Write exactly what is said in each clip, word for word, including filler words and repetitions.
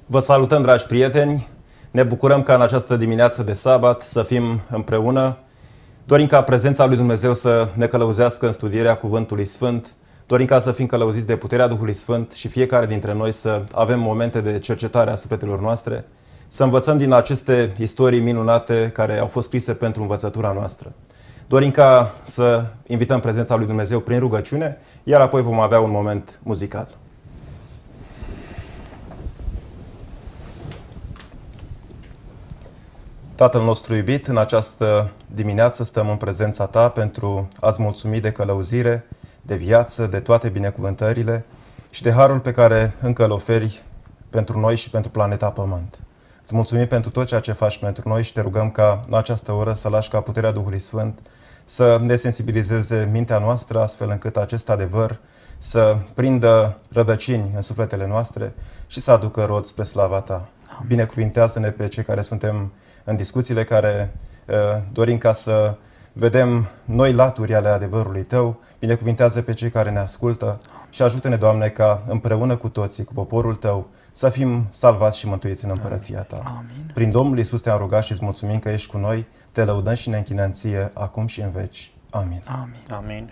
Vă salutăm, dragi prieteni! Ne bucurăm ca în această dimineață de sabat să fim împreună. Dorim ca prezența lui Dumnezeu să ne călăuzească în studierea Cuvântului Sfânt. Dorim ca să fim călăuziți de puterea Duhului Sfânt și fiecare dintre noi să avem momente de cercetare a sufletelor noastre, să învățăm din aceste istorii minunate care au fost scrise pentru învățătura noastră. Dorim ca să invităm prezența lui Dumnezeu prin rugăciune, iar apoi vom avea un moment muzical. Tatăl nostru iubit, în această dimineață stăm în prezența Ta pentru a-ți mulțumi de călăuzire, de viață, de toate binecuvântările și de harul pe care încă îl oferi pentru noi și pentru planeta Pământ. Îți mulțumim pentru tot ceea ce faci pentru noi și te rugăm ca în această oră să lași ca puterea Duhului Sfânt să ne sensibilizeze mintea noastră, astfel încât acest adevăr să prindă rădăcini în sufletele noastre și să aducă rod spre slava Ta. Binecuvintează-ne pe cei care suntem în discuțiile care uh, dorim ca să vedem noi laturi ale adevărului Tău. Binecuvintează pe cei care ne ascultă și ajută-ne, Doamne, ca împreună cu toții, cu poporul Tău, să fim salvați și mântuiți în împărăția Ta. Amin. Prin Domnul Iisus te-am rugat și îți mulțumim că ești cu noi, te lăudăm și ne închinăm Ție, acum și în veci. Amin. Amin. Amin.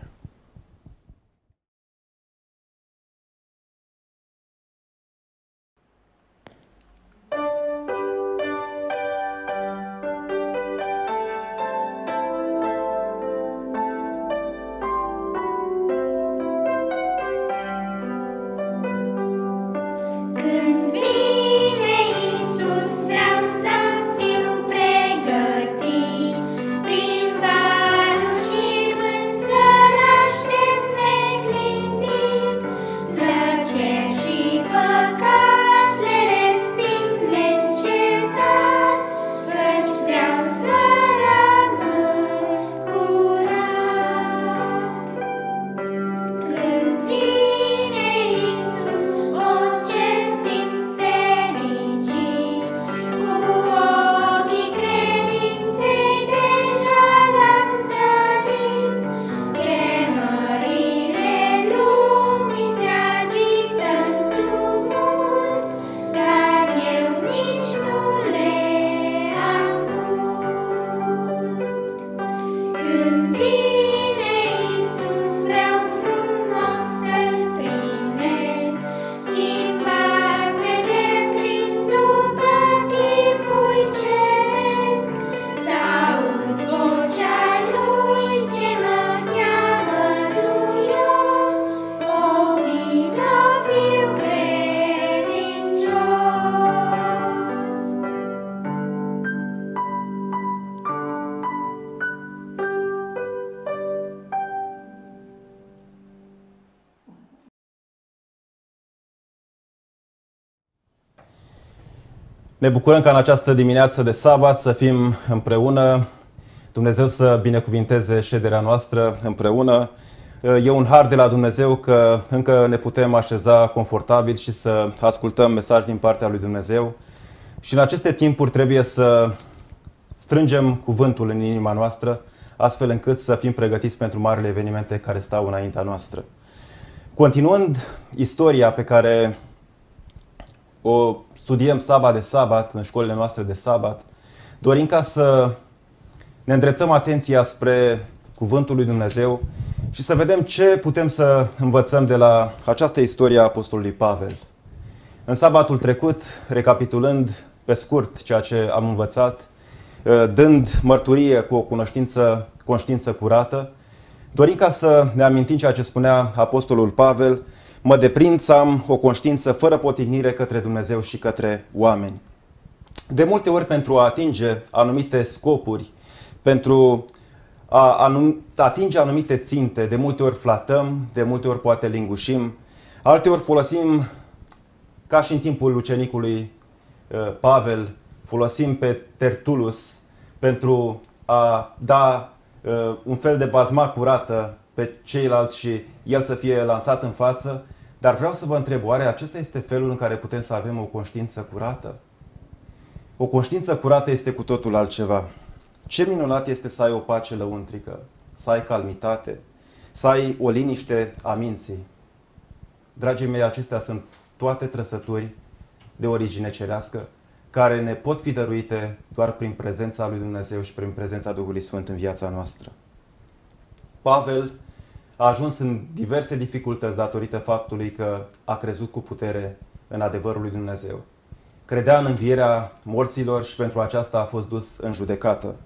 Ne bucurăm ca în această dimineață de sabat să fim împreună. Dumnezeu să binecuvinteze șederea noastră împreună. E un har de la Dumnezeu că încă ne putem așeza confortabil și să ascultăm mesaj din partea lui Dumnezeu. Și în aceste timpuri trebuie să strângem cuvântul în inima noastră, astfel încât să fim pregătiți pentru marile evenimente care stau înaintea noastră. Continuând istoria pe care o studiem sabat de sabat în școlile noastre de sabat, dorim ca să ne îndreptăm atenția spre Cuvântul lui Dumnezeu și să vedem ce putem să învățăm de la această istorie a Apostolului Pavel. În sabatul trecut, recapitulând pe scurt ceea ce am învățat, dând mărturie cu o cunoștință, conștiință curată, dorim ca să ne amintim ceea ce spunea Apostolul Pavel: mă deprind să am o conștiință fără potignire către Dumnezeu și către oameni. De multe ori, pentru a atinge anumite scopuri, pentru a atinge anumite ținte, de multe ori flatăm, de multe ori poate lingușim, alteori folosim, ca și în timpul ucenicului Pavel, folosim pe Tertulus pentru a da un fel de bazma curată pe ceilalți și el să fie lansat în față. Dar vreau să vă întreb, oare acesta este felul în care putem să avem o conștiință curată? O conștiință curată este cu totul altceva. Ce minunat este să ai o pace lăuntrică, să ai calmitate, să ai o liniște a minții. Dragii mei, acestea sunt toate trăsături de origine cerească, care ne pot fi dăruite doar prin prezența lui Dumnezeu și prin prezența Duhului Sfânt în viața noastră. Pavel a ajuns în diverse dificultăți datorită faptului că a crezut cu putere în adevărul lui Dumnezeu. Credea în învierea morților și pentru aceasta a fost dus în judecată.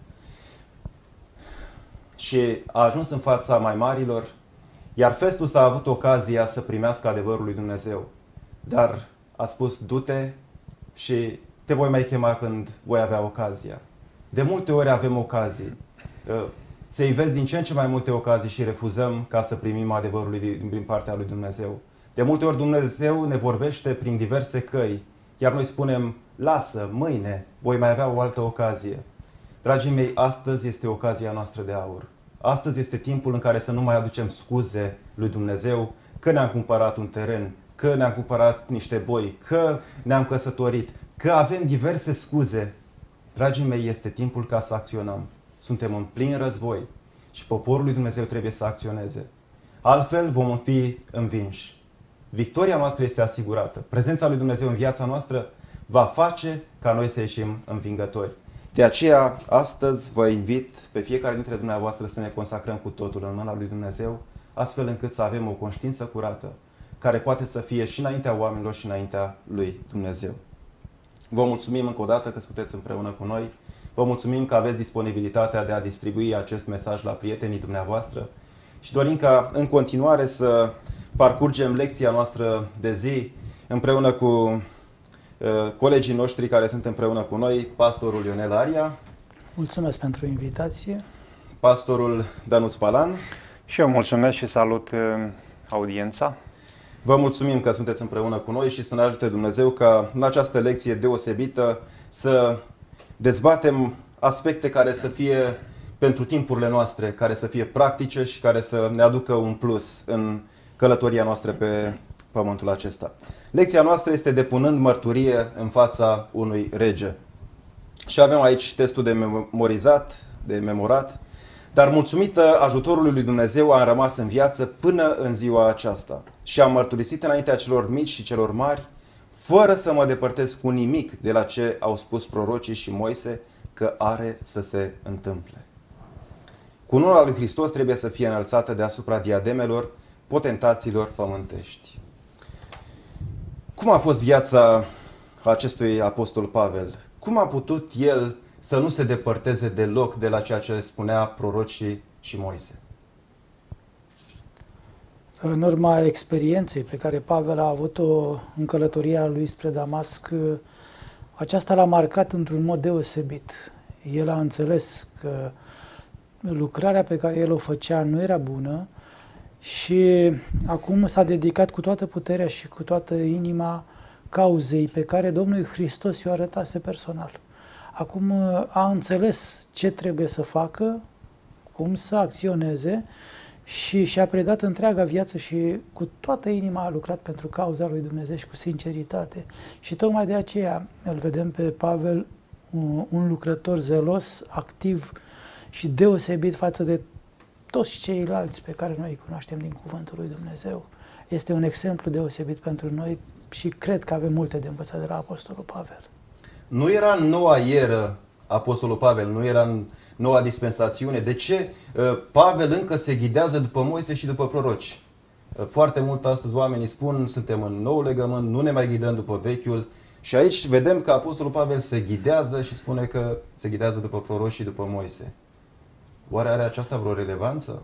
Și a ajuns în fața mai marilor, iar Festus a avut ocazia să primească adevărul lui Dumnezeu. Dar a spus, du-te și te voi mai chema când voi avea ocazia. De multe ori avem ocazii. Se ivesc din ce în ce mai multe ocazii și refuzăm ca să primim adevărul din partea lui Dumnezeu. De multe ori Dumnezeu ne vorbește prin diverse căi, iar noi spunem, lasă, mâine, voi mai avea o altă ocazie. Dragii mei, astăzi este ocazia noastră de aur. Astăzi este timpul în care să nu mai aducem scuze lui Dumnezeu că ne-am cumpărat un teren, că ne-am cumpărat niște boi, că ne-am căsătorit, că avem diverse scuze. Dragii mei, este timpul ca să acționăm. Suntem în plin război și poporul lui Dumnezeu trebuie să acționeze. Altfel vom fi învinși. Victoria noastră este asigurată. Prezența lui Dumnezeu în viața noastră va face ca noi să ieșim învingători. De aceea, astăzi vă invit pe fiecare dintre dumneavoastră să ne consacrăm cu totul în mâna lui Dumnezeu, astfel încât să avem o conștiință curată, care poate să fie și înaintea oamenilor și înaintea lui Dumnezeu. Vă mulțumim încă o dată că sunteți împreună cu noi. Vă mulțumim că aveți disponibilitatea de a distribui acest mesaj la prietenii dumneavoastră și dorim ca în continuare să parcurgem lecția noastră de zi împreună cu uh, colegii noștri care sunt împreună cu noi, pastorul Ionel Aria. Mulțumesc pentru invitație. Pastorul Danuț Palan. Și eu mulțumesc și salut uh, audiența. Vă mulțumim că sunteți împreună cu noi și să ne ajute Dumnezeu ca în această lecție deosebită să dezbatem aspecte care să fie pentru timpurile noastre, care să fie practice și care să ne aducă un plus în călătoria noastră pe pământul acesta. Lecția noastră este depunând mărturie în fața unui rege. Și avem aici testul de memorizat, de memorat, dar mulțumită ajutorului lui Dumnezeu am rămas în viață până în ziua aceasta și am mărturisit înaintea celor mici și celor mari, fără să mă depărtez cu nimic de la ce au spus prorocii și Moise că are să se întâmple. Cununia lui Hristos trebuie să fie înălțată deasupra diademelor potentaților pământești. Cum a fost viața acestui apostol Pavel? Cum a putut el să nu se depărteze deloc de la ceea ce spunea prorocii și Moise? În urma experienței pe care Pavel a avut-o în călătoria lui spre Damasc, aceasta l-a marcat într-un mod deosebit. El a înțeles că lucrarea pe care el o făcea nu era bună și acum s-a dedicat cu toată puterea și cu toată inima cauzei pe care Domnul Hristos i-o arătase personal. Acum a înțeles ce trebuie să facă, cum să acționeze și și-a predat întreaga viață și cu toată inima a lucrat pentru cauza lui Dumnezeu și cu sinceritate. Și tocmai de aceea îl vedem pe Pavel un, un lucrător zelos, activ și deosebit față de toți ceilalți pe care noi îi cunoaștem din Cuvântul lui Dumnezeu. Este un exemplu deosebit pentru noi și cred că avem multe de învățat de la Apostolul Pavel. Nu era în noua eră Apostolul Pavel, nu era în noua dispensațiune. De ce Pavel încă se ghidează după Moise și după proroci? Foarte mult astăzi oamenii spun, suntem în nou legământ, nu ne mai ghidăm după vechiul. Și aici vedem că Apostolul Pavel se ghidează și spune că se ghidează după proroci și după Moise. Oare are aceasta vreo relevanță?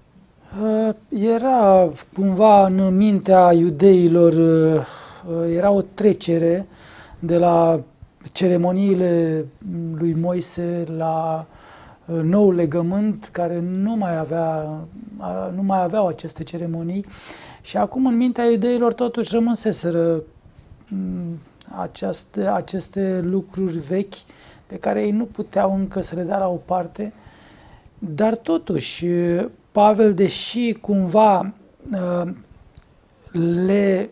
Era cumva în mintea iudeilor, era o trecere de la ceremoniile lui Moise la nou legământ, care nu mai avea, nu mai aveau aceste ceremonii și acum în mintea iudeilor totuși rămânseseră aceste, aceste lucruri vechi pe care ei nu puteau încă să le dea la o parte, dar totuși Pavel, deși cumva le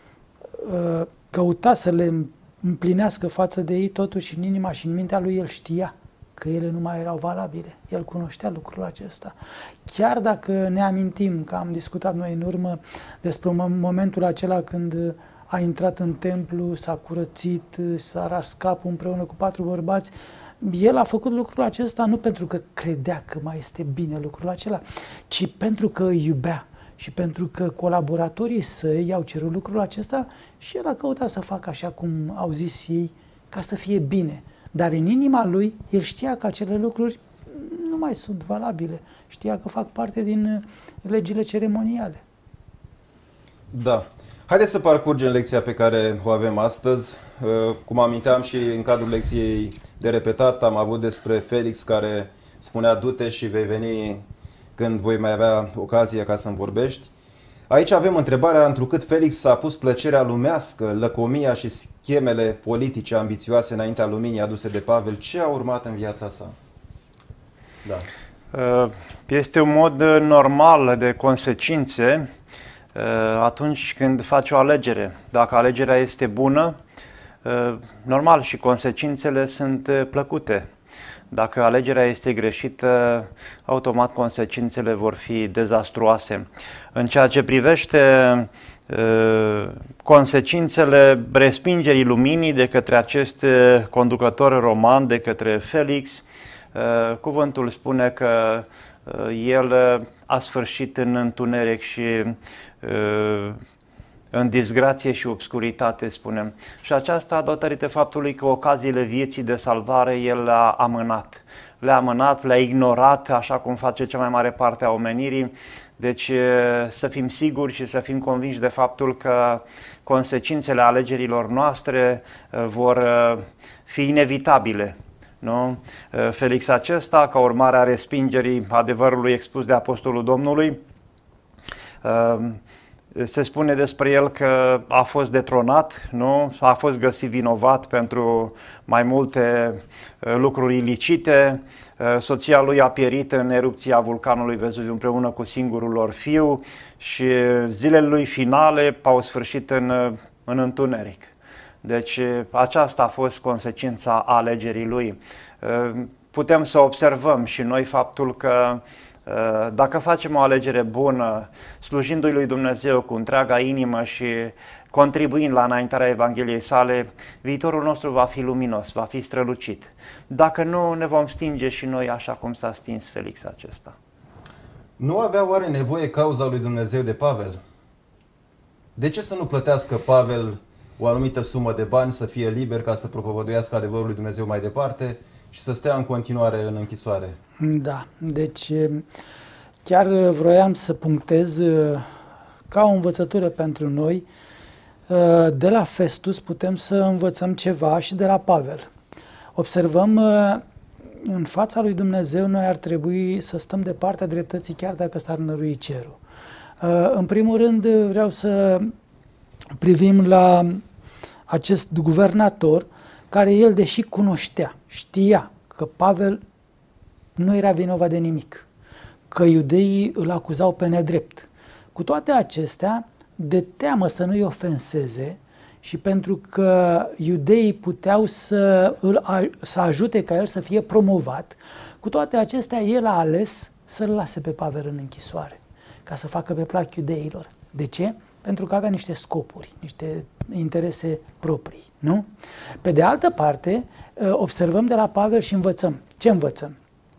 căuta să le împlinească față de ei, totuși în inima și în mintea lui el știa că ele nu mai erau valabile. El cunoștea lucrul acesta. Chiar dacă ne amintim că am discutat noi în urmă despre momentul acela când a intrat în templu, s-a curățit, s-a ras capul împreună cu patru bărbați. El a făcut lucrul acesta nu pentru că credea că mai este bine lucrul acela, ci pentru că îi iubea și pentru că colaboratorii săi i-au cerut lucrul acesta și el a căutat să facă așa cum au zis ei, ca să fie bine. Dar în inima lui, el știa că acele lucruri nu mai sunt valabile. Știa că fac parte din legile ceremoniale. Da. Haideți să parcurgem lecția pe care o avem astăzi. Cum aminteam și în cadrul lecției de repetat, am avut despre Felix care spunea du-te și vei veni când voi mai avea ocazia ca să-mi vorbești. Aici avem întrebarea, întrucât Felix s-a pus plăcerea lumească, lăcomia și schemele politice ambițioase înaintea luminii aduse de Pavel, ce a urmat în viața sa? Da. Este un mod normal de consecințe atunci când faci o alegere. Dacă alegerea este bună, normal și consecințele sunt plăcute. Dacă alegerea este greșită, automat consecințele vor fi dezastruoase. În ceea ce privește consecințele respingerii luminii de către acest conducător roman, de către Felix, cuvântul spune că el a sfârșit în întuneric și în disgrație și obscuritate, spunem. Și aceasta datorită faptului că ocaziile vieții de salvare el le-a amânat. Le-a amânat, le-a ignorat, așa cum face cea mai mare parte a omenirii. Deci să fim siguri și să fim convinși de faptul că consecințele alegerilor noastre vor fi inevitabile. Nu? Felix acesta, ca urmare a respingerii adevărului expus de Apostolul Domnului, se spune despre el că a fost detronat, nu? A fost găsit vinovat pentru mai multe lucruri ilicite. Soția lui a pierit în erupția vulcanului Vezuviu împreună cu singurul lor fiu și zilele lui finale au sfârșit în, în întuneric. Deci aceasta a fost consecința alegerii lui. Putem să observăm și noi faptul că dacă facem o alegere bună, slujindu-i lui Dumnezeu cu întreaga inimă și contribuind la înaintarea Evangheliei sale, viitorul nostru va fi luminos, va fi strălucit. Dacă nu, ne vom stinge și noi așa cum s-a stins Felix acesta. Nu avea oare nevoie cauza lui Dumnezeu de Pavel? De ce să nu plătească Pavel o anumită sumă de bani, să fie liber ca să propovăduiască adevărul lui Dumnezeu mai departe și să stea în continuare în închisoare? Da, deci chiar vroiam să punctez ca o învățătură pentru noi. De la Festus putem să învățăm ceva și de la Pavel. Observăm în fața lui Dumnezeu noi ar trebui să stăm de partea dreptății chiar dacă s-ar nărui cerul. În primul rând vreau să privim la acest guvernator care el, deși cunoștea, știa că Pavel nu era vinovat de nimic, că iudeii îl acuzau pe nedrept. Cu toate acestea, de teamă să nu-i ofenseze și pentru că iudeii puteau să, îl, să ajute ca el să fie promovat, cu toate acestea el a ales să-l lase pe Pavel în închisoare, ca să facă pe plac iudeilor. De ce? Pentru că avea niște scopuri, niște interese proprii, nu? Pe de altă parte, observăm de la Pavel și învățăm. Ce învățăm?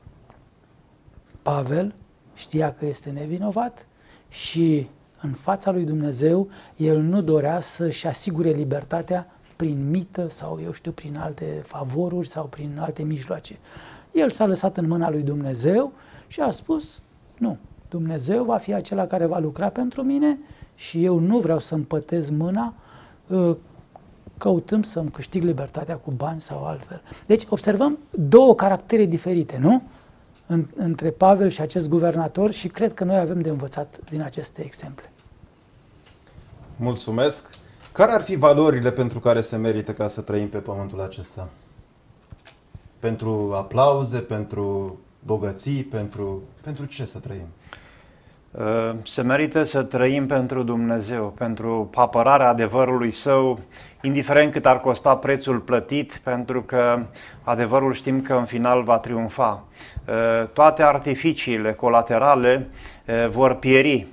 Pavel știa că este nevinovat și în fața lui Dumnezeu el nu dorea să-și asigure libertatea prin mită sau, eu știu, prin alte favoruri sau prin alte mijloace. El s-a lăsat în mâna lui Dumnezeu și a spus, nu, Dumnezeu va fi acela care va lucra pentru mine și eu nu vreau să împătez mâna căutând să-mi câștig libertatea cu bani sau altfel. Deci observăm două caractere diferite, nu? Între Pavel și acest guvernator și cred că noi avem de învățat din aceste exemple. Mulțumesc! Care ar fi valorile pentru care se merită ca să trăim pe pământul acesta? Pentru aplauze, pentru bogății, pentru, pentru ce să trăim? Se merită să trăim pentru Dumnezeu, pentru apărarea adevărului Său, indiferent cât ar costa prețul plătit, pentru că adevărul știm că în final va triumfa. Toate artificiile colaterale vor pieri.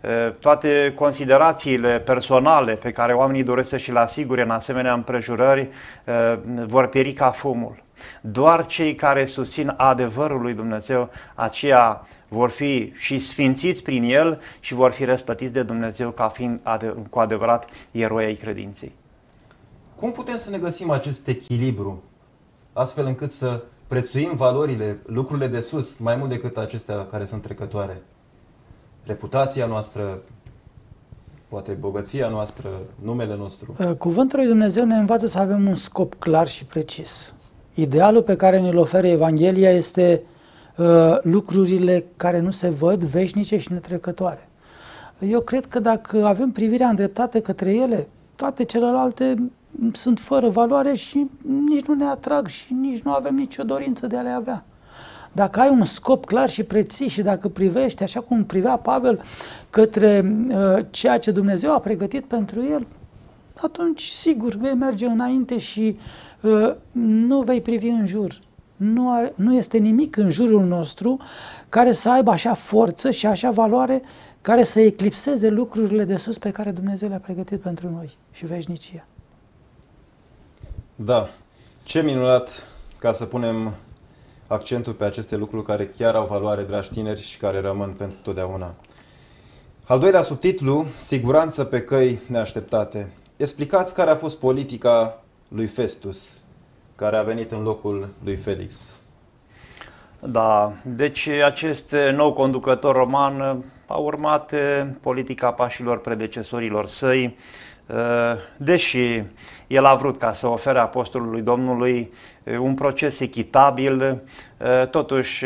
toate considerațiile personale pe care oamenii doresc să și le asigure în asemenea împrejurări vor pieri ca fumul. Doar cei care susțin adevărul lui Dumnezeu, aceia vor fi și sfințiți prin el și vor fi răsplătiți de Dumnezeu ca fiind cu adevărat eroi ai credinței. Cum putem să ne găsim acest echilibru, astfel încât să prețuim valorile, lucrurile de sus, mai mult decât acestea care sunt trecătoare? Reputația noastră, poate bogăția noastră, numele nostru. Cuvântul lui Dumnezeu ne învață să avem un scop clar și precis. Idealul pe care ne-l oferă Evanghelia este uh, lucrurile care nu se văd, veșnice și netrecătoare. Eu cred că dacă avem privirea îndreptată către ele, toate celelalte sunt fără valoare și nici nu ne atrag și nici nu avem nicio dorință de a le avea. Dacă ai un scop clar și precis și dacă privești, așa cum privea Pavel, către uh, ceea ce Dumnezeu a pregătit pentru el, atunci, sigur, vei merge înainte și uh, nu vei privi în jur. Nu, are, nu este nimic în jurul nostru care să aibă așa forță și așa valoare, care să eclipseze lucrurile de sus pe care Dumnezeu le-a pregătit pentru noi și veșnicia. Da, ce minunat ca să punem accentul pe aceste lucruri care chiar au valoare, dragi tineri, și care rămân pentru totdeauna. Al doilea subtitlu, siguranță pe căi neașteptate. Explicați care a fost politica lui Festus, care a venit în locul lui Felix. Da, deci acest nou conducător roman a urmat politica pașilor predecesorilor săi, deși el a vrut ca să ofere apostolului Domnului un proces echitabil, totuși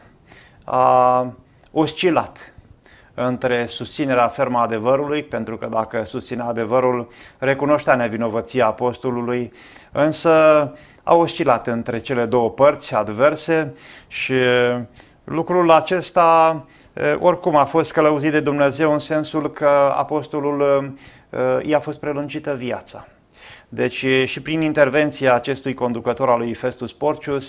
a oscilat între susținerea fermă a adevărului, pentru că dacă susținea adevărul, recunoștea nevinovăția apostolului, însă a oscilat între cele două părți adverse și lucrul acesta oricum a fost călăuzit de Dumnezeu în sensul că apostolul i-a fost prelungită viața. Deci și prin intervenția acestui conducător al lui Festus Porcius,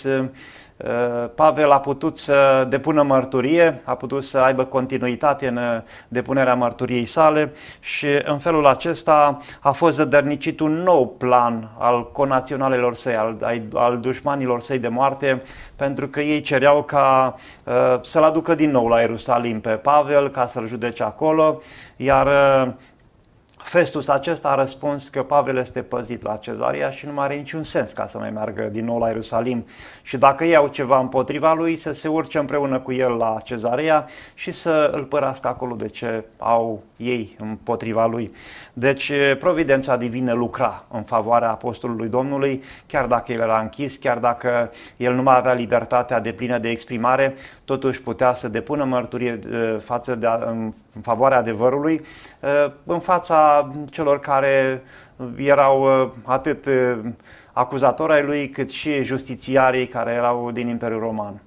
Pavel a putut să depună mărturie, a putut să aibă continuitate în depunerea mărturiei sale și în felul acesta a fost zădărnicit un nou plan al conaționalelor săi, al, al dușmanilor săi de moarte, pentru că ei cereau ca uh, să-l aducă din nou la Ierusalim pe Pavel, ca să-l judece acolo, iar uh, Festus acesta a răspuns că Pavel este păzit la Cezarea și nu mai are niciun sens ca să mai meargă din nou la Ierusalim și dacă ei au ceva împotriva lui, să se urce împreună cu el la Cezarea și să îl părască acolo de ce au ei împotriva lui. Deci providența divină lucra în favoarea apostolului Domnului, chiar dacă el era închis, chiar dacă el nu mai avea libertatea deplină de exprimare, totuși putea să depună mărturie față de, în favoarea adevărului, în fața celor care erau atât acuzatori ai lui, cât și justițiarii care erau din Imperiul Roman.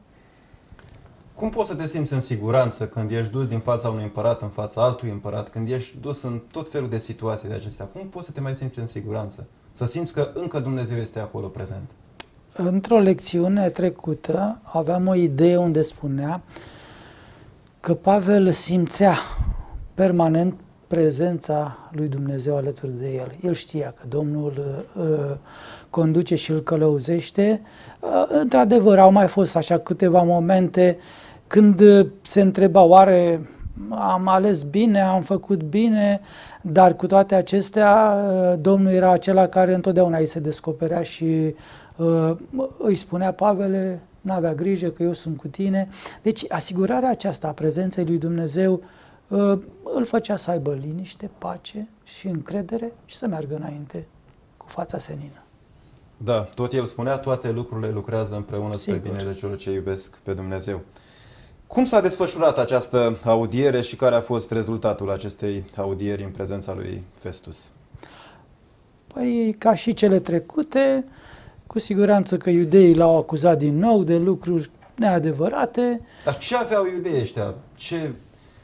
Cum poți să te simți în siguranță când ești dus din fața unui împărat în fața altui împărat, când ești dus în tot felul de situații de acestea? Cum poți să te mai simți în siguranță? Să simți că încă Dumnezeu este acolo prezent? Într-o lecțiune trecută aveam o idee unde spunea că Pavel simțea permanent prezența lui Dumnezeu alături de el. El știa că Domnul uh, conduce și îl călăuzește. Uh, într-adevăr, au mai fost așa câteva momente când se întreba, oare am ales bine, am făcut bine, dar cu toate acestea uh, Domnul era acela care întotdeauna îi se descoperea și uh, îi spunea, Pavele, n-avea grijă că eu sunt cu tine. Deci asigurarea aceasta a prezenței lui Dumnezeu îl făcea să aibă liniște, pace și încredere și să meargă înainte cu fața senină. Da, tot el spunea, toate lucrurile lucrează împreună spre binele celor ce iubesc pe Dumnezeu. Cum s-a desfășurat această audiere și care a fost rezultatul acestei audieri în prezența lui Festus? Păi, ca și cele trecute, cu siguranță că iudeii l-au acuzat din nou de lucruri neadevărate. Dar ce aveau iudeii ăștia? Ce...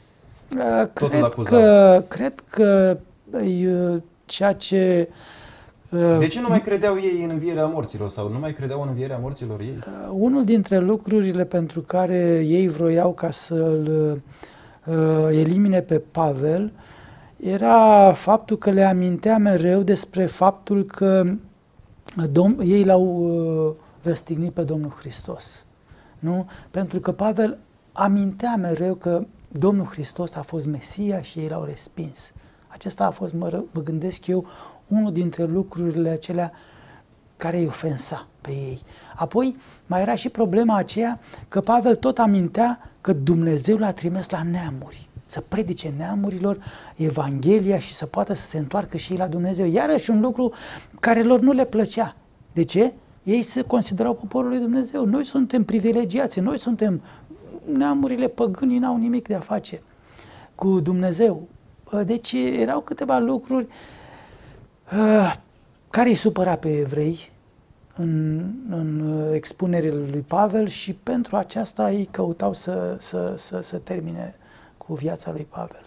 Cred că, cred că ceea ce... De ce nu mai credeau ei în învierea morților sau nu mai credeau în învierea morților ei? Unul dintre lucrurile pentru care ei vroiau ca să-l elimine pe Pavel era faptul că le amintea mereu despre faptul că Dom- ei l-au uh, răstignit pe Domnul Hristos. Nu? Pentru că Pavel amintea mereu că Domnul Hristos a fost Mesia și ei l-au respins. Acesta a fost, mă, mă gândesc eu, unul dintre lucrurile acelea care îi ofensa pe ei. Apoi mai era și problema aceea că Pavel tot amintea că Dumnezeu l-a trimis la neamuri, să predice neamurilor Evanghelia și să poată să se întoarcă și ei la Dumnezeu. Iarăși un lucru care lor nu le plăcea. De ce? Ei se considerau poporul lui Dumnezeu. Noi suntem privilegiați, noi suntem, neamurile păgânii n-au nimic de a face cu Dumnezeu. Deci erau câteva lucruri uh, care îi supăra pe evrei în, în expunerile lui Pavel și pentru aceasta ei căutau să, să, să, să termine cu viața lui Pavel.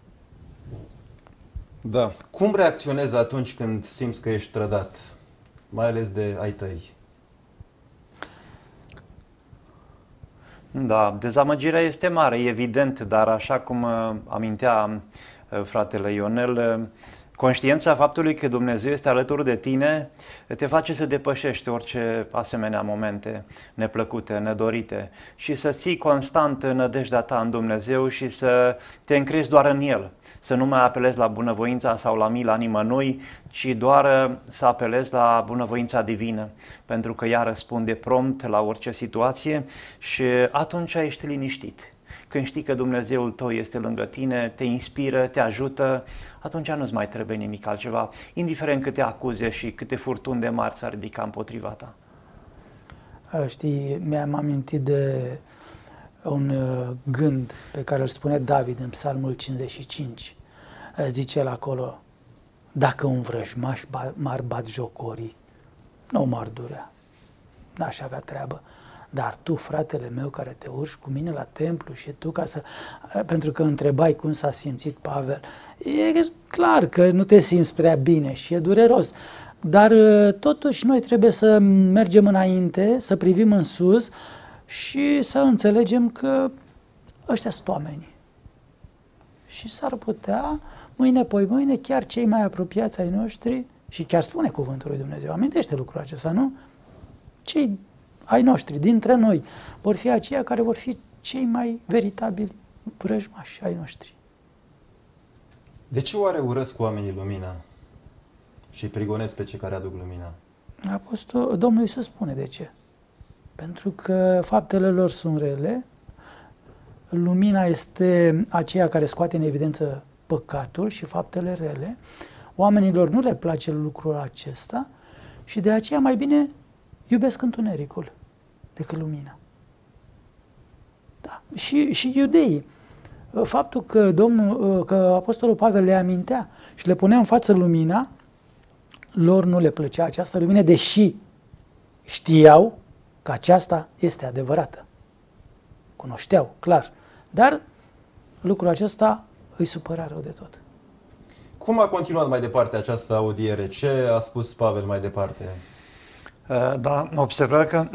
Da. Cum reacționezi atunci când simți că ești trădat, mai ales de ai tăi? Da, dezamăgirea este mare, evident, dar așa cum uh, amintea uh, fratele Ionel, uh, conștiința faptului că Dumnezeu este alături de tine te face să depășești orice asemenea momente neplăcute, nedorite și să ții constant nădejdea ta în Dumnezeu și să te încrezi doar în El, să nu mai apelezi la bunăvoința sau la mila nimănui, ci doar să apelezi la bunăvoința divină, pentru că ea răspunde prompt la orice situație și atunci ești liniștit. Când știi că Dumnezeul tău este lângă tine, te inspiră, te ajută, atunci nu-ți mai trebuie nimic altceva, indiferent câte acuze și câte furtuni de mari s-ar ridica împotriva ta. Știi, mi-am amintit de un gând pe care îl spune David în Psalmul cincizeci și cinci. Zice el acolo, dacă un vrăjmaș m-ar batjocorii, nu m-ar durea, n-aș avea treabă. Dar tu, fratele meu, care te urci cu mine la templu și tu ca să... Pentru că întrebai cum s-a simțit Pavel. E clar că nu te simți prea bine și e dureros. Dar totuși noi trebuie să mergem înainte, să privim în sus și să înțelegem că ăștia sunt oameni. Și s-ar putea, mâine, poi mâine, chiar cei mai apropiați ai noștri, și chiar spune cuvântul lui Dumnezeu, amintește lucrul acesta, nu? Cei ai noștri, dintre noi, vor fi aceia care vor fi cei mai veritabili vrăjmași ai noștri. De ce oare urăsc oamenii lumina și prigonesc pe cei care aduc lumina? Apostol, Domnul Iisus spune de ce. Pentru că faptele lor sunt rele, lumina este aceea care scoate în evidență păcatul și faptele rele, oamenilor nu le place lucrul acesta și de aceea mai bine iubesc întunericul decât lumina. Da. Și, și iudeii. Faptul că, Domnul, că Apostolul Pavel le amintea și le punea în față lumina, lor nu le plăcea această lumină, deși știau că aceasta este adevărată. Cunoșteau, clar. Dar lucrul acesta îi supăra rău de tot. Cum a continuat mai departe această audiere? Ce a spus Pavel mai departe? Da, observăm că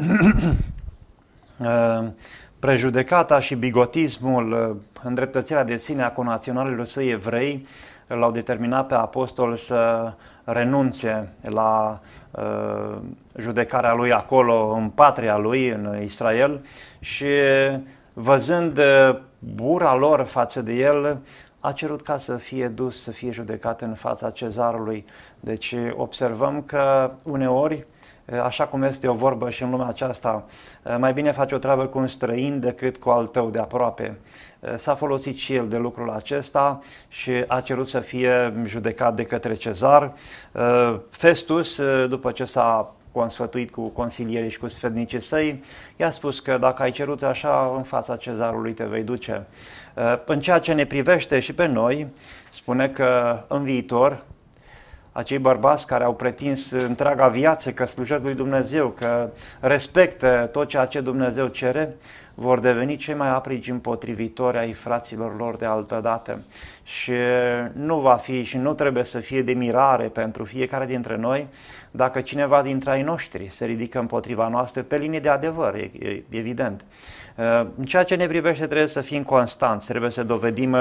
prejudecata și bigotismul, îndreptățirea de sine a conaționalilor săi evrei l-au determinat pe apostol să renunțe la uh, judecarea lui acolo, în patria lui, în Israel, și văzând ura lor față de el, a cerut ca să fie dus, să fie judecat în fața cezarului. Deci observăm că uneori, așa cum este o vorbă și în lumea aceasta, mai bine faci o treabă cu un străin decât cu al tău de aproape. S-a folosit și el de lucrul acesta și a cerut să fie judecat de către cezar. Festus, după ce s-a consfătuit cu consilierii și cu sfetnicii săi, i-a spus că dacă ai cerut așa, în fața cezarului te vei duce. În ceea ce ne privește și pe noi, spune că în viitor acei bărbați care au pretins întreaga viață că slujesc lui Dumnezeu, că respectă tot ceea ce Dumnezeu cere, vor deveni cei mai aprigi împotrivitori ai fraților lor de altădată. Și nu va fi și nu trebuie să fie de mirare pentru fiecare dintre noi dacă cineva dintre ai noștri se ridică împotriva noastră pe linie de adevăr, e, evident. În ceea ce ne privește trebuie să fim constanți, trebuie să dovedim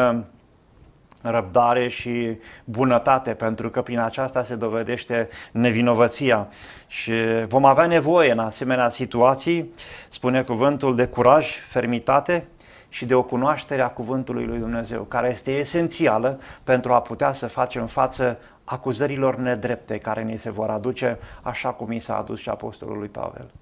răbdare și bunătate, pentru că prin aceasta se dovedește nevinovăția. Și vom avea nevoie în asemenea situații, spune cuvântul, de curaj, fermitate și de o cunoaștere a cuvântului lui Dumnezeu, care este esențială pentru a putea să facem față acuzărilor nedrepte care ni se vor aduce, așa cum i s-a adus și apostolului Pavel.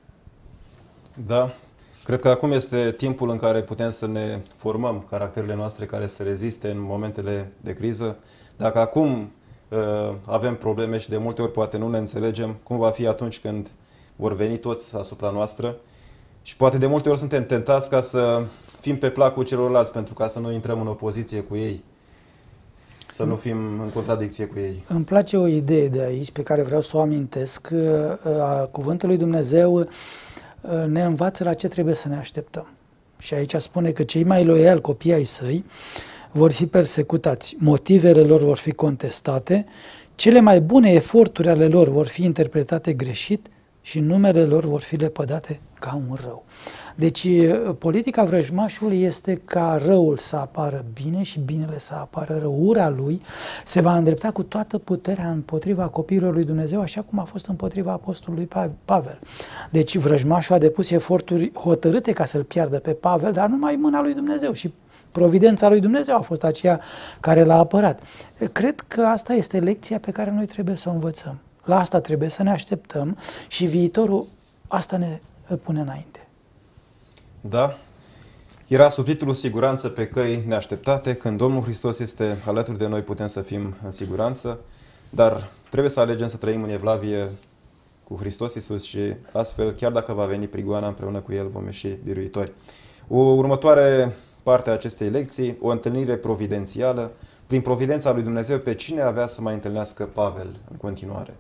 Da. Cred că acum este timpul în care putem să ne formăm caracterele noastre care să reziste în momentele de criză. Dacă acum uh, avem probleme și de multe ori poate nu ne înțelegem, cum va fi atunci când vor veni toți asupra noastră? Și poate de multe ori suntem tentați ca să fim pe placul celorlalți, pentru ca să nu intrăm în opoziție cu ei, să nu fim în contradicție cu ei. Îmi place o idee de aici pe care vreau să o amintesc. A cuvântul lui Dumnezeu ne învață la ce trebuie să ne așteptăm. Și aici spune că cei mai loiali copii ai săi vor fi persecutați, motivele lor vor fi contestate, cele mai bune eforturi ale lor vor fi interpretate greșit și numele lor vor fi lepădate ca un rău. Deci politica vrăjmașului este ca răul să apară bine și binele să apară rău. Ura lui se va îndrepta cu toată puterea împotriva copiilor lui Dumnezeu, așa cum a fost împotriva apostolului Pavel. Deci vrăjmașul a depus eforturi hotărâte ca să-l piardă pe Pavel, dar numai mâna lui Dumnezeu și providența lui Dumnezeu a fost aceea care l-a apărat. Cred că asta este lecția pe care noi trebuie să o învățăm. La asta trebuie să ne așteptăm și viitorul asta ne pune înainte. Da? Era subtitlul Siguranță pe căi neașteptate. Când Domnul Hristos este alături de noi, putem să fim în siguranță, dar trebuie să alegem să trăim în evlavie cu Hristos Iisus și astfel, chiar dacă va veni prigoana, împreună cu El vom ieși biruitori. O următoare parte a acestei lecții, o întâlnire providențială. Prin providența lui Dumnezeu, pe cine avea să mai întâlnească Pavel în continuare?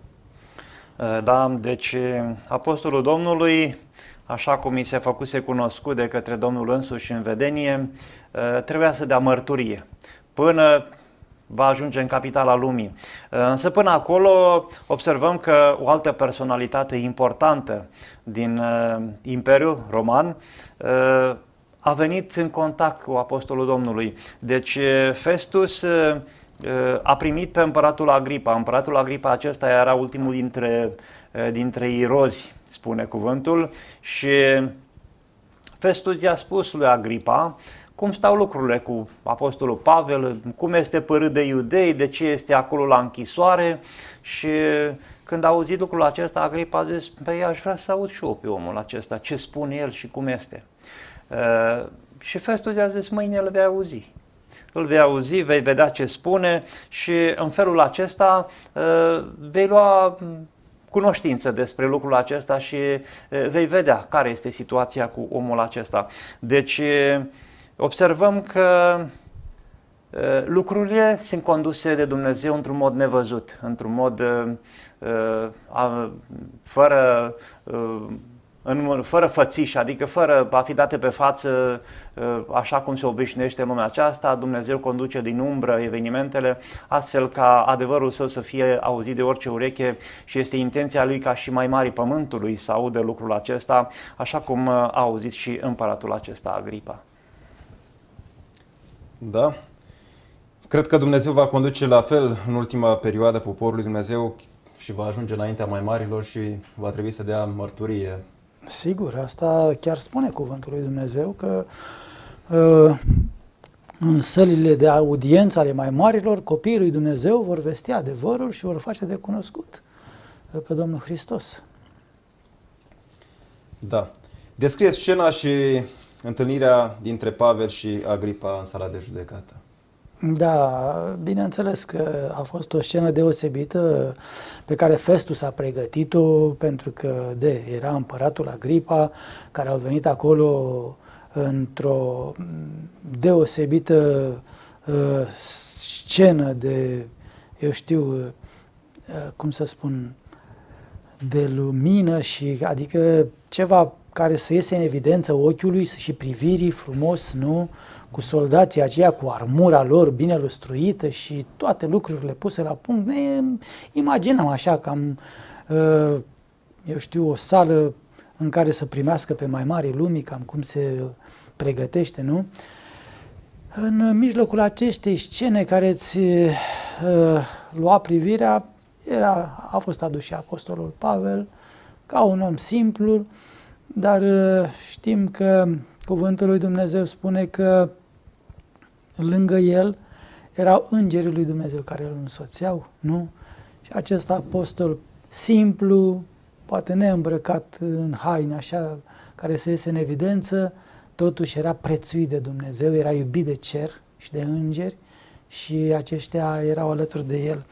Da, deci apostolul Domnului, așa cum i se făcuse cunoscut de către Domnul însuși în vedenie, trebuia să dea mărturie până va ajunge în capitala lumii. Însă până acolo observăm că o altă personalitate importantă din Imperiul Roman a venit în contact cu apostolul Domnului. Deci Festus a primit pe împăratul Agripa. Împăratul Agripa acesta era ultimul dintre, dintre irozi, spune cuvântul, și Festus i-a spus lui Agripa cum stau lucrurile cu apostolul Pavel, cum este părât de iudei, de ce este acolo la închisoare. Și când a auzit lucrul acesta, Agripa a zis: păi aș vrea să aud și eu pe omul acesta, ce spune el și cum este. Uh, și Festus i-a zis: mâine îl vei auzi. Îl vei auzi, vei vedea ce spune și în felul acesta uh, vei lua cunoștință despre lucrul acesta și uh, vei vedea care este situația cu omul acesta. Deci uh, observăm că uh, lucrurile sunt conduse de Dumnezeu într-un mod nevăzut, într-un mod uh, uh, fără... Uh, În, fără fățiș, adică fără a fi date pe față, așa cum se obișnuiește în lumea aceasta. Dumnezeu conduce din umbră evenimentele, astfel ca adevărul său să fie auzit de orice ureche și este intenția lui ca și mai mari pământului să audă lucrul acesta, așa cum a auzit și împăratul acesta Agripa. Da. Cred că Dumnezeu va conduce la fel în ultima perioadă poporul lui Dumnezeu și va ajunge înaintea mai marilor și va trebui să dea mărturie. Sigur, asta chiar spune cuvântul lui Dumnezeu, că uh, în sălile de audiență ale mai marilor, copiii lui Dumnezeu vor vesti adevărul și vor face de cunoscut pe Domnul Hristos. Da. Descrie scena și întâlnirea dintre Pavel și Agripa în sala de judecată. Da, bineînțeles că a fost o scenă deosebită pe care Festus a pregătit-o, pentru că de, era împăratul Agripa, care au venit acolo într-o deosebită uh, scenă de, eu știu, cum să spun, de lumină și adică ceva care să iese în evidență ochiului și privirii frumos, nu? Cu soldații aceia, cu armura lor bine lustruită și toate lucrurile puse la punct. Ne imaginăm așa cam, eu știu, o sală în care să primească pe mai mari lumii, cam cum se pregătește, nu? În mijlocul acestei scene care îți uh, lua privirea, era, a fost adus și Apostolul Pavel, ca un om simplu, dar uh, știm că cuvântul lui Dumnezeu spune că lângă el erau îngerii lui Dumnezeu care îl însoțeau, nu? Și acest apostol simplu, poate neîmbrăcat în haine așa, care se iese în evidență, totuși era prețuit de Dumnezeu, era iubit de cer și de îngeri și aceștia erau alături de el.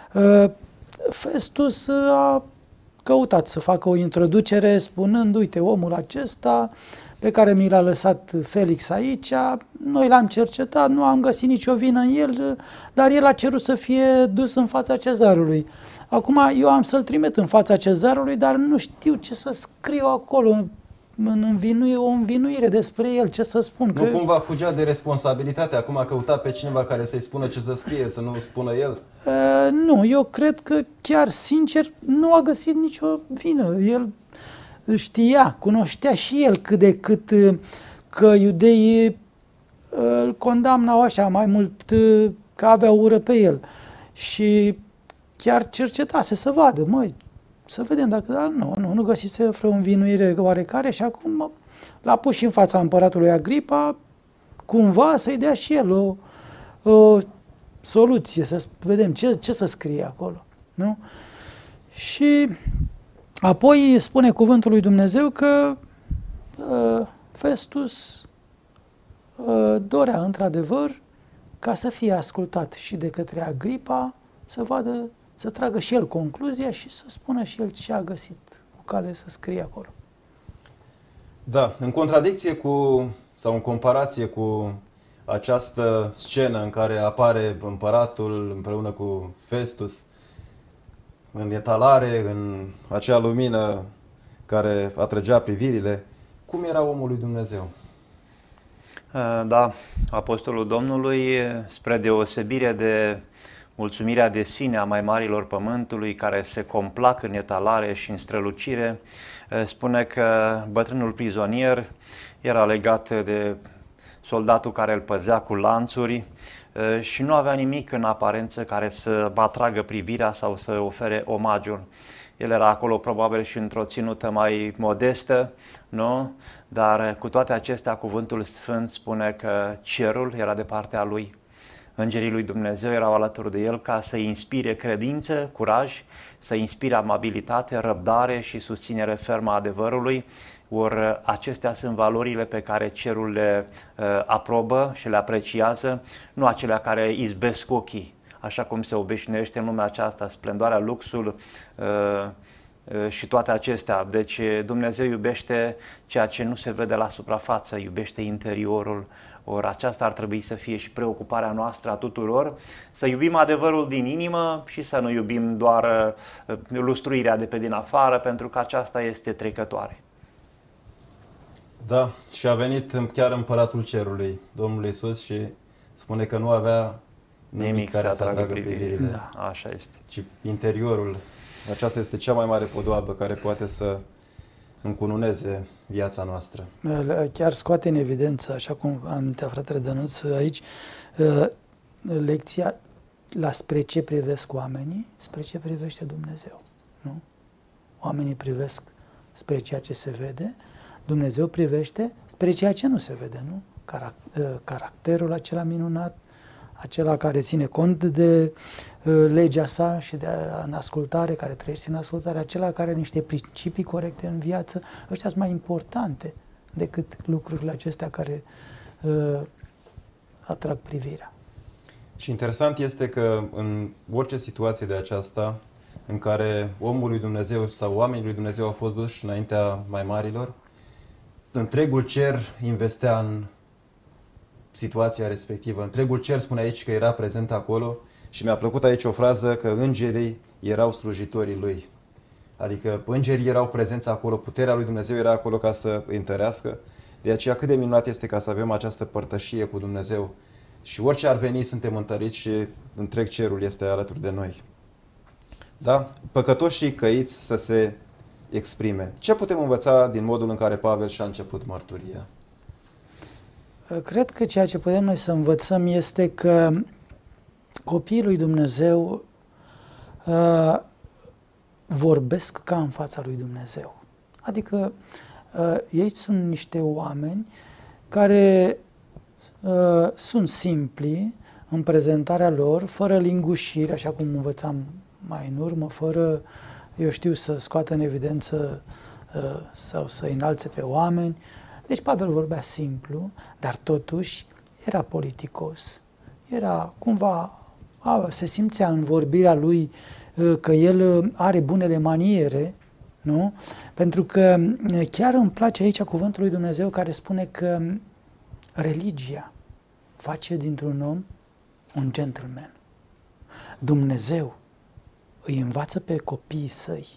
Festus a căutat să facă o introducere spunând, uite, omul acesta pe care mi l-a lăsat Felix aici, noi l-am cercetat, nu am găsit nicio vină în el, dar el a cerut să fie dus în fața cezarului. Acum eu am să-l trimit în fața cezarului, dar nu știu ce să scriu acolo, în învinui, o învinuire despre el, ce să spun. Nu că... cumva fugea de responsabilitate, acum a căutat pe cineva care să-i spună ce să scrie, să nu spună el? Uh, nu, eu cred că chiar sincer nu a găsit nicio vină. El știa, cunoștea și el cât de cât că iudeii îl condamnau așa mai mult, că aveau ură pe el. Și chiar cercetase să vadă, măi, să vedem dacă, dar nu, nu, nu găsise vreo învinuire oarecare și acum l-a pus și în fața împăratului Agripa, cumva să-i dea și el o, o soluție, să vedem ce, ce să scrie acolo, nu? Și apoi spune cuvântul lui Dumnezeu că uh, Festus uh, dorea într-adevăr ca să fie ascultat și de către Agripa, să vadă, să tragă și el concluzia și să spună și el ce a găsit cu care să scrie acolo. Da, în contradicție cu, sau în comparație cu această scenă în care apare împăratul împreună cu Festus în etalare, în acea lumină care atrăgea privirile, cum era omul lui Dumnezeu? Da, Apostolul Domnului, spre deosebire de mulțumirea de sine a mai marilor pământului, care se complac în etalare și în strălucire, spune că bătrânul prizonier era legat de soldatul care îl păzea cu lanțuri și nu avea nimic în aparență care să atragă privirea sau să ofere omagiul. El era acolo probabil și într-o ținută mai modestă, nu? Dar cu toate acestea, cuvântul Sfânt spune că cerul era de partea lui. Îngerii lui Dumnezeu erau alături de el ca să inspire credință, curaj, să inspire amabilitate, răbdare și susținere fermă a adevărului. Ori acestea sunt valorile pe care cerul le uh, aprobă și le apreciază, nu acelea care izbesc ochii, așa cum se obișnuiește în lumea aceasta, splendoarea, luxul uh, uh, și toate acestea. Deci Dumnezeu iubește ceea ce nu se vede la suprafață, iubește interiorul. Ori aceasta ar trebui să fie și preocuparea noastră a tuturor, să iubim adevărul din inimă și să nu iubim doar uh, lustruirea de pe din afară, pentru că aceasta este trecătoare. Da, și a venit chiar împăratul cerului, Domnul Iisus, și spune că nu avea nimic, nimic care să atragă privirile. Da, așa este. Ci interiorul. Aceasta este cea mai mare podoabă care poate să încununeze viața noastră. Chiar scoate în evidență, așa cum amintea fratele Dănuț aici, lecția la spre ce privesc oamenii, spre ce privește Dumnezeu. Nu? Oamenii privesc spre ceea ce se vede, Dumnezeu privește spre ceea ce nu se vede, nu? Caracterul acela minunat, acela care ține cont de uh, legea sa și de în ascultare, care trăiește în ascultare, acela care are niște principii corecte în viață, ăștia sunt mai importante decât lucrurile acestea care uh, atrag privirea. Și interesant este că în orice situație de aceasta, în care omul lui Dumnezeu sau oamenii lui Dumnezeu au fost duși înaintea mai marilor, întregul cer investea în situația respectivă. Întregul cer spune aici că era prezent acolo Și mi-a plăcut aici o frază că îngerii erau slujitorii lui. Adică îngerii erau prezenți acolo, puterea lui Dumnezeu era acolo ca să îi întărească. De aceea cât de minunat este ca să avem această părtășie cu Dumnezeu. Și orice ar veni, suntem întăriți și întreg cerul este alături de noi. Da? Păcătoși și căiți să se exprime. Ce putem învăța din modul în care Pavel și-a început mărturia? Cred că ceea ce putem noi să învățăm este că copiii lui Dumnezeu uh, vorbesc ca în fața lui Dumnezeu. Adică uh, ei sunt niște oameni care uh, sunt simpli în prezentarea lor, fără lingușiri, așa cum învățam mai în urmă, fără, eu știu, să scoată în evidență uh, sau să înalțe pe oameni. Deci Pavel vorbea simplu, dar totuși era politicos. Era cumva, a, se simțea în vorbirea lui uh, că el uh, are bunele maniere, nu? Pentru că uh, chiar îmi place aici cuvântul lui Dumnezeu care spune că religia face dintr-un om un gentleman. Dumnezeu îi învață pe copiii săi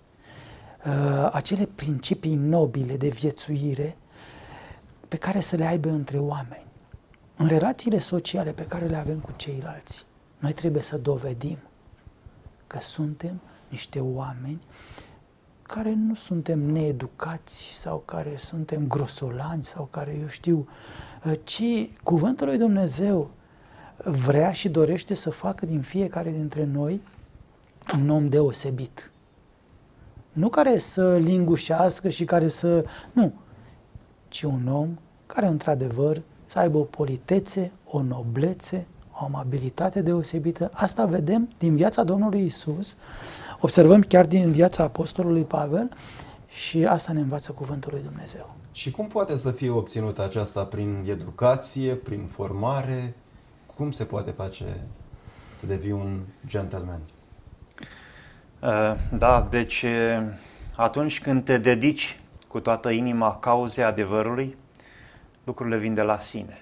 uh, acele principii nobile de viețuire pe care să le aibă între oameni. În relațiile sociale pe care le avem cu ceilalți, noi trebuie să dovedim că suntem niște oameni care nu suntem needucați sau care suntem grosolani sau care, eu știu, ci cuvântul lui Dumnezeu vrea și dorește să facă din fiecare dintre noi un om deosebit. Nu care să lingușească și care să... Nu, ci un om care, într-adevăr, să aibă o politețe, o noblețe, o amabilitate deosebită. Asta vedem din viața Domnului Isus, observăm chiar din viața Apostolului Pavel și asta ne învață cuvântul lui Dumnezeu. Și cum poate să fie obținută aceasta? Prin educație, prin formare? Cum se poate face să devii un gentleman? Da, deci atunci când te dedici cu toată inima cauzei adevărului, lucrurile vin de la sine.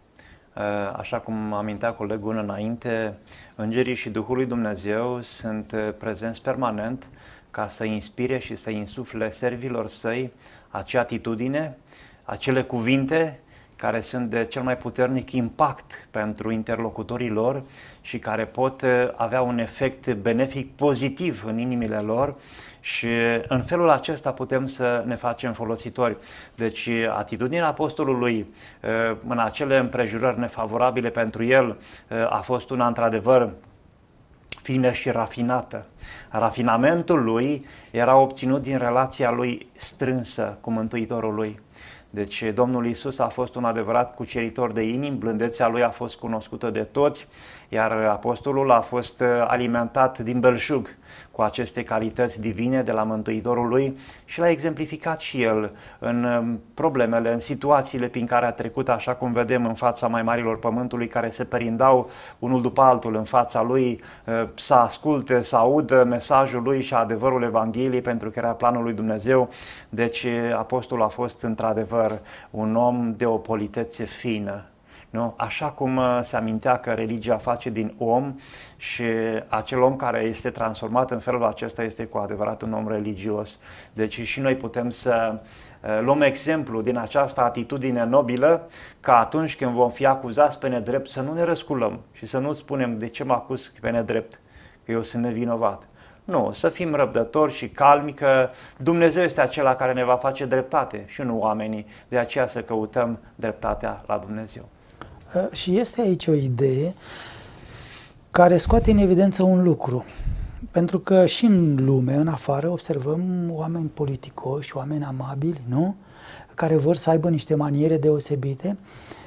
Așa cum amintea colegul înainte, îngerii și Duhul lui Dumnezeu sunt prezenți permanent ca să inspire și să insufle servilor săi acea atitudine, acele cuvinte care sunt de cel mai puternic impact pentru interlocutorii lor și care pot avea un efect benefic pozitiv în inimile lor și în felul acesta putem să ne facem folositori. Deci atitudinea apostolului în acele împrejurări nefavorabile pentru el a fost una într-adevăr fină și rafinată. Rafinamentul lui era obținut din relația lui strânsă cu Mântuitorul lui. Deci Domnul Iisus a fost un adevărat cuceritor de inimi, blândețea lui a fost cunoscută de toți, iar apostolul a fost alimentat din belșug cu aceste calități divine de la Mântuitorul lui și l-a exemplificat și el în problemele, în situațiile prin care a trecut, așa cum vedem în fața mai marilor pământului care se perindau unul după altul în fața lui să asculte, să audă mesajul lui și adevărul Evangheliei, pentru că era planul lui Dumnezeu. Deci apostolul a fost într-adevăr un om de o politețe fină. Nu? Așa cum se amintea că religia face din om și acel om care este transformat în felul acesta este cu adevărat un om religios. Deci și noi putem să luăm exemplu din această atitudine nobilă, ca atunci când vom fi acuzați pe nedrept să nu ne răsculăm și să nu spunem de ce mă acuz pe nedrept, că eu sunt nevinovat. Nu, să fim răbdători și calmi, că Dumnezeu este acela care ne va face dreptate și nu oamenii. De aceea să căutăm dreptatea la Dumnezeu. Și este aici o idee care scoate în evidență un lucru. Pentru că și în lume, în afară, observăm oameni politicoși, oameni amabili, nu? Care vor să aibă niște maniere deosebite.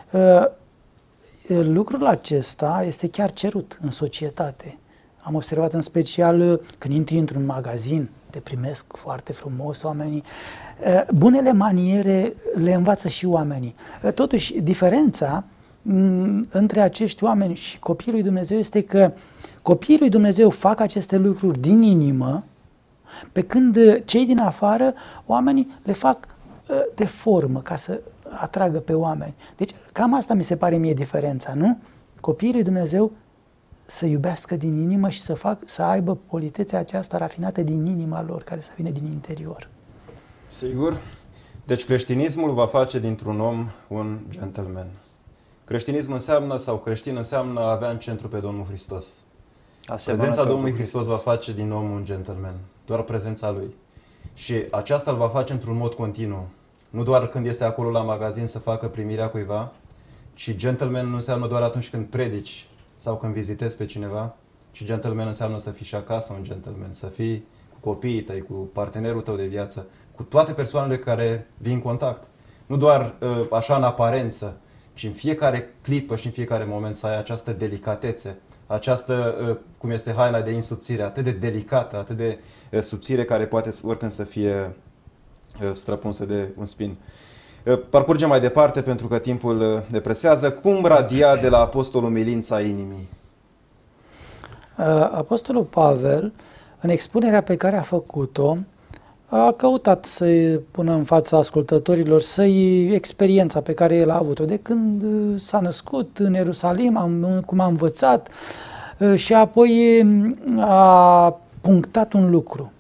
Lucrul acesta este chiar cerut în societate. Am observat în special când intri într-un magazin, te primesc foarte frumos oamenii. Bunele maniere le învață și oamenii. Totuși, diferența între acești oameni și copiii lui Dumnezeu este că copiii lui Dumnezeu fac aceste lucruri din inimă, pe când cei din afară, oamenii le fac de formă, ca să atragă pe oameni. Deci cam asta mi se pare mie diferența, nu? Copiii lui Dumnezeu să iubească din inimă și să, fac, să aibă politețea aceasta rafinată din inima lor, care să vină din interior. Sigur. Deci creștinismul va face dintr-un om un gentleman. Creștinism înseamnă, sau creștin înseamnă a avea în centru pe Domnul Hristos. Prezența Domnului Hristos va face din om un gentleman. Doar prezența Lui. Și aceasta îl va face într-un mod continuu. Nu doar când este acolo la magazin să facă primirea cuiva, ci gentleman nu înseamnă doar atunci când predici sau când vizitezi pe cineva, ci gentleman înseamnă să fii și acasă un gentleman, să fii cu copiii tăi, cu partenerul tău de viață, cu toate persoanele care vin în contact. Nu doar uh, așa în aparență, ci în fiecare clipă și în fiecare moment să ai această delicatețe, această, uh, cum este haina de insubțire, atât de delicată, atât de uh, subțire, care poate oricând să fie uh, străpunsă de un spin. Uh, parcurgem mai departe pentru că timpul uh, ne presează. Cum radia de la apostolul milința inimii? Uh, apostolul Pavel, în expunerea pe care a făcut-o, a căutat să-i pună în fața ascultătorilor, să-i experiența pe care el a avut-o de când s-a născut în Ierusalim, am, cum a învățat, și apoi a punctat un lucru.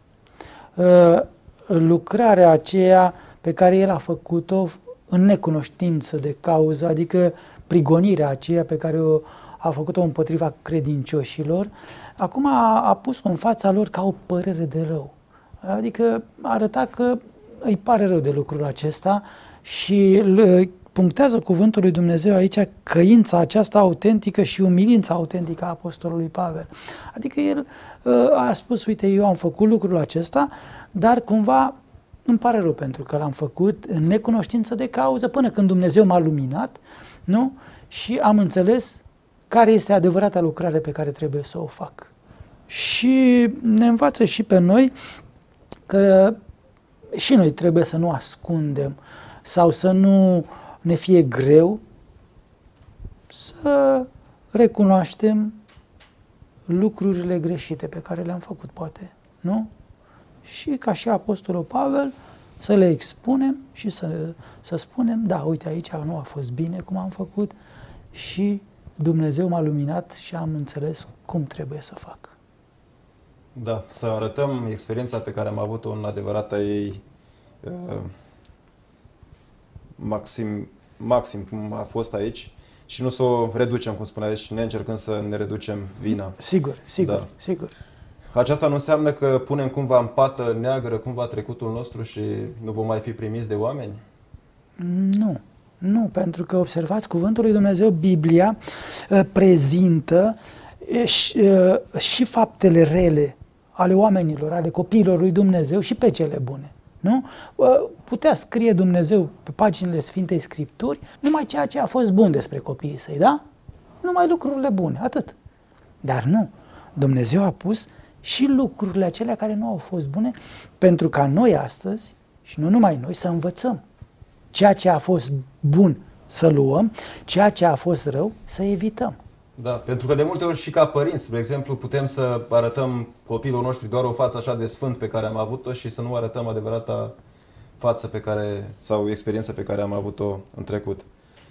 Lucrarea aceea pe care el a făcut-o în necunoștință de cauză, adică prigonirea aceea pe care o a făcut-o împotriva credincioșilor, acum a, a pus-o în fața lor ca o părere de rău. Adică arăta că îi pare rău de lucrul acesta și punctează cuvântul lui Dumnezeu aici căința aceasta autentică și umilința autentică a apostolului Pavel. Adică el a spus, uite, eu am făcut lucrul acesta, dar cumva îmi pare rău pentru că l-am făcut în necunoștință de cauză, până când Dumnezeu m-a luminat, nu? Și am înțeles care este adevărata lucrare pe care trebuie să o fac. Și ne învață și pe noi că și noi trebuie să nu ascundem sau să nu ne fie greu să recunoaștem lucrurile greșite pe care le-am făcut, poate, nu? Și ca și apostolul Pavel să le expunem și să, să spunem, da, uite, aici nu a fost bine cum am făcut și Dumnezeu m-a luminat și am înțeles cum trebuie să fac. Da, să arătăm experiența pe care am avut-o în adevărata ei uh, maxim, maxim cum a fost aici și nu să o reducem, cum spuneai, și ne încercăm să ne reducem vina. Sigur, sigur, da. sigur. Aceasta nu înseamnă că punem cumva în pată neagră cumva trecutul nostru și nu vom mai fi primiți de oameni? Nu. Nu, pentru că observați, cuvântul lui Dumnezeu, Biblia, prezintă și, și faptele rele ale oamenilor, ale copiilor lui Dumnezeu și pe cele bune. Nu? Putea scrie Dumnezeu pe paginile Sfintei Scripturi numai ceea ce a fost bun despre copiii săi, da? Numai lucrurile bune, atât. Dar nu. Dumnezeu a pus și lucrurile acelea care nu au fost bune pentru ca noi astăzi, și nu numai noi, să învățăm. Ceea ce a fost bun să luăm, ceea ce a fost rău să evităm. Da, pentru că de multe ori și ca părinți, de exemplu, putem să arătăm copiilor noștri doar o față așa de sfânt pe care am avut-o și să nu arătăm adevărata față pe care, sau experiență pe care am avut-o în trecut.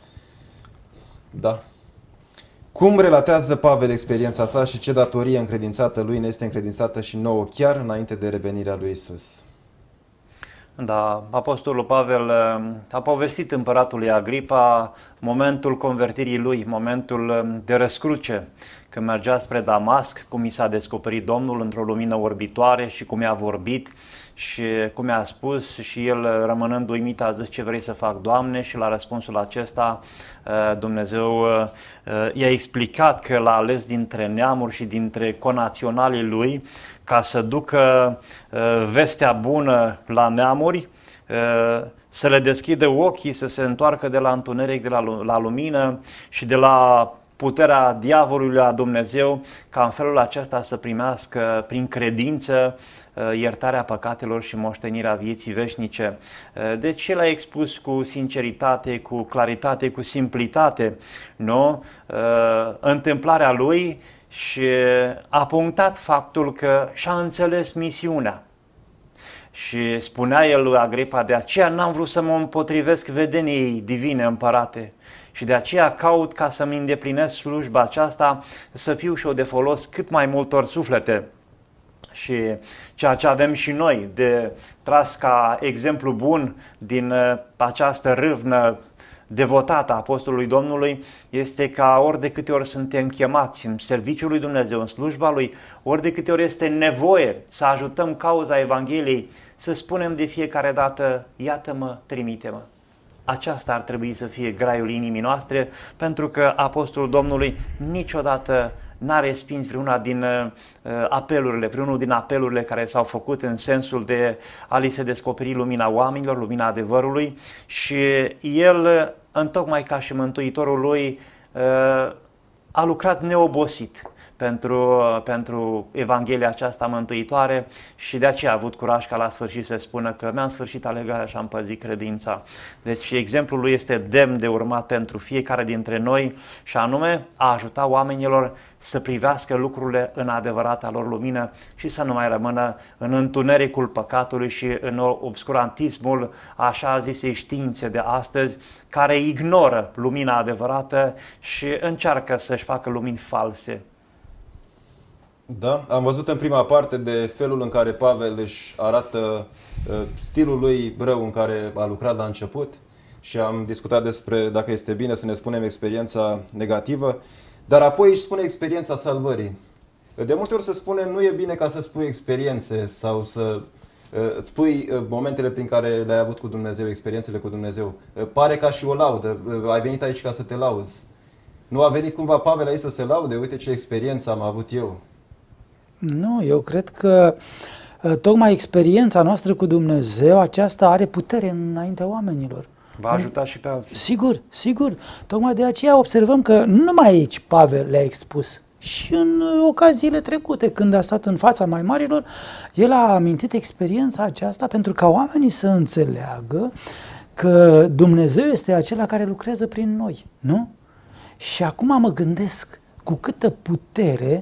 Da. Cum relatează Pavel experiența sa și ce datorie încredințată lui ne este încredințată și nouă chiar înainte de revenirea lui Iisus? Da, apostolul Pavel a povestit împăratului Agripa momentul convertirii lui, momentul de răscruce, când mergea spre Damasc, cum i s-a descoperit Domnul într-o lumină orbitoare și cum i-a vorbit și cum i-a spus și el, rămânând uimit, a zis: ce vrei să fac, Doamne? Și la răspunsul acesta Dumnezeu i-a explicat că l-a ales dintre neamuri și dintre conaționalii lui ca să ducă vestea bună la neamuri, să le deschidă ochii, să se întoarcă de la întuneric de la, la lumină și de la puterea diavolului la Dumnezeu, ca în felul acesta să primească prin credință iertarea păcatelor și moștenirea vieții veșnice. Deci el a expus cu sinceritate, cu claritate, cu simplitate, nu? Întâmplarea lui și a punctat faptul că și-a înțeles misiunea. Și spunea el lui Agripa, de aceea n-am vrut să mă împotrivesc vedeniei divine, împărate. Și de aceea caut ca să-mi îndeplinesc slujba aceasta, să fiu și eu de folos cât mai multor suflete. Și ceea ce avem și noi de tras ca exemplu bun din această râvnă devotată a Apostolului Domnului este ca ori de câte ori suntem chemați în serviciul lui Dumnezeu, în slujba Lui, ori de câte ori este nevoie să ajutăm cauza Evangheliei, să spunem de fiecare dată, iată-mă, trimite-mă. Aceasta ar trebui să fie graiul inimii noastre, pentru că Apostolul Domnului niciodată n-a respins vreuna din uh, apelurile, vreunul din apelurile care s-au făcut în sensul de a li se descoperi lumina oamenilor, lumina adevărului, și el, întocmai ca și Mântuitorul lui, uh, a lucrat neobosit pentru, pentru Evanghelia aceasta mântuitoare și de aceea a avut curaj ca la sfârșit să spună că mi-am sfârșit alegarea și am păzit credința. Deci exemplul lui este demn de urmat pentru fiecare dintre noi și anume a ajuta oamenilor să privească lucrurile în adevărata lor lumină și să nu mai rămână în întunericul păcatului și în obscurantismul așa zisei științe de astăzi, care ignoră lumina adevărată și încearcă să-și facă lumini false. Da, am văzut în prima parte de felul în care Pavel își arată uh, stilul lui rău în care a lucrat la început și am discutat despre dacă este bine să ne spunem experiența negativă, dar apoi își spune experiența salvării. De multe ori se spune nu e bine ca să spui experiențe sau să uh, îți spui uh, momentele prin care le-ai avut cu Dumnezeu, experiențele cu Dumnezeu. Uh, pare ca și o laudă, uh, ai venit aici ca să te lauzi. Nu a venit cumva Pavel aici să se laude? Uite ce experiență am avut eu. Nu, eu cred că tocmai experiența noastră cu Dumnezeu, aceasta are putere înaintea oamenilor. Va ajuta și pe alții. Sigur, sigur. Tocmai de aceea observăm că nu numai aici Pavel le-a expus, și în ocaziile trecute, când a stat în fața mai marilor, el a amintit experiența aceasta pentru ca oamenii să înțeleagă că Dumnezeu este acela care lucrează prin noi, nu? Și acum mă gândesc cu câtă putere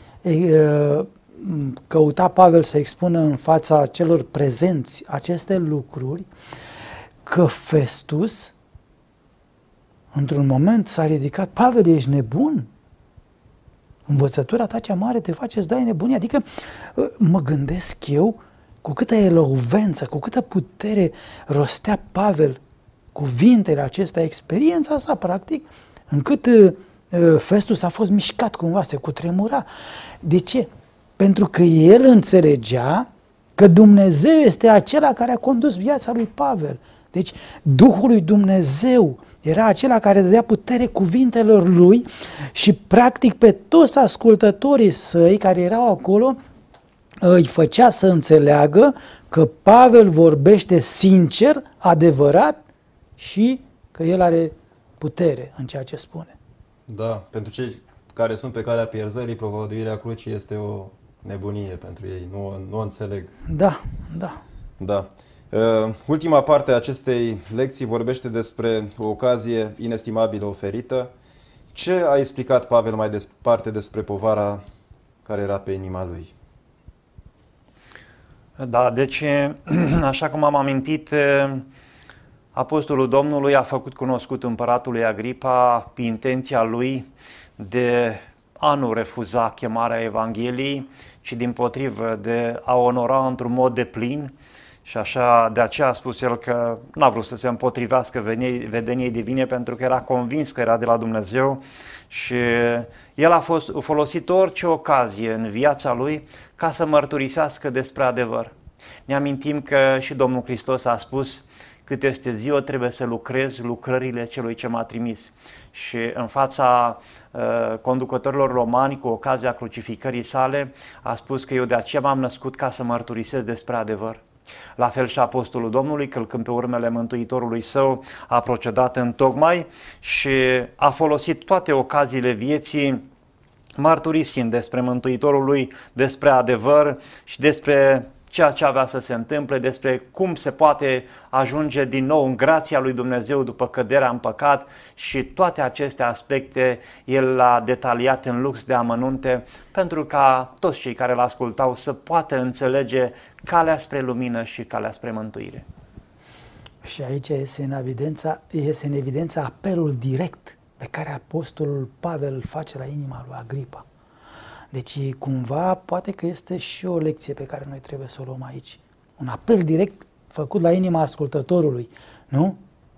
căuta Pavel să expună în fața celor prezenți aceste lucruri, că Festus într-un moment s-a ridicat: Pavel, ești nebun? Învățătura ta cea mare te face să dai nebunie. Adică mă gândesc eu cu câtă elocvență, cu câtă putere rostea Pavel cuvintele acestea, experiența sa practic, încât Festus a fost mișcat cumva, se cutremura. De ce? Pentru că el înțelegea că Dumnezeu este acela care a condus viața lui Pavel. Deci Duhul lui Dumnezeu era acela care dădea putere cuvintelor lui și practic pe toți ascultătorii săi care erau acolo îi făcea să înțeleagă că Pavel vorbește sincer, adevărat și că el are putere în ceea ce spune. Da, pentru cei care sunt pe calea pierzării, propovăduirea crucii este o nebunie pentru ei, nu, nu o înțeleg. Da, da. Da. Uh, ultima parte a acestei lecții vorbește despre o ocazie inestimabilă oferită. Ce a explicat Pavel mai departe despre povara care era pe inima lui? Da, deci, așa cum am amintit, Apostolul Domnului a făcut cunoscut împăratului Agripa intenția lui de a nu refuza chemarea Evangheliei, ci dimpotrivă de a onora într-un mod deplin. Și așa, de aceea a spus el că n-a vrut să se împotrivească vedeniei divine, pentru că era convins că era de la Dumnezeu și el a fost folosit orice ocazie în viața lui ca să mărturisească despre adevăr. Ne amintim că și Domnul Hristos a spus: cât este ziua, trebuie să lucrez lucrările celui ce m-a trimis. Și în fața uh, conducătorilor romani, cu ocazia crucificării sale, a spus că eu de aceea m-am născut ca să mărturisesc despre adevăr. La fel și Apostolul Domnului, călcând pe urmele Mântuitorului său, a procedat întocmai și a folosit toate ocaziile vieții mărturisind despre Mântuitorul lui, despre adevăr și despre ceea ce avea să se întâmple, despre cum se poate ajunge din nou în grația lui Dumnezeu după căderea în păcat și toate aceste aspecte el l-a detaliat în lux de amănunte pentru ca toți cei care l-ascultau să poată înțelege calea spre lumină și calea spre mântuire. Și aici este în evidență, este în evidență apelul direct pe care apostolul Pavel îl face la inima lui Agripa. Deci, cumva, poate că este și o lecție pe care noi trebuie să o luăm aici. Un apel direct făcut la inima ascultătorului, nu?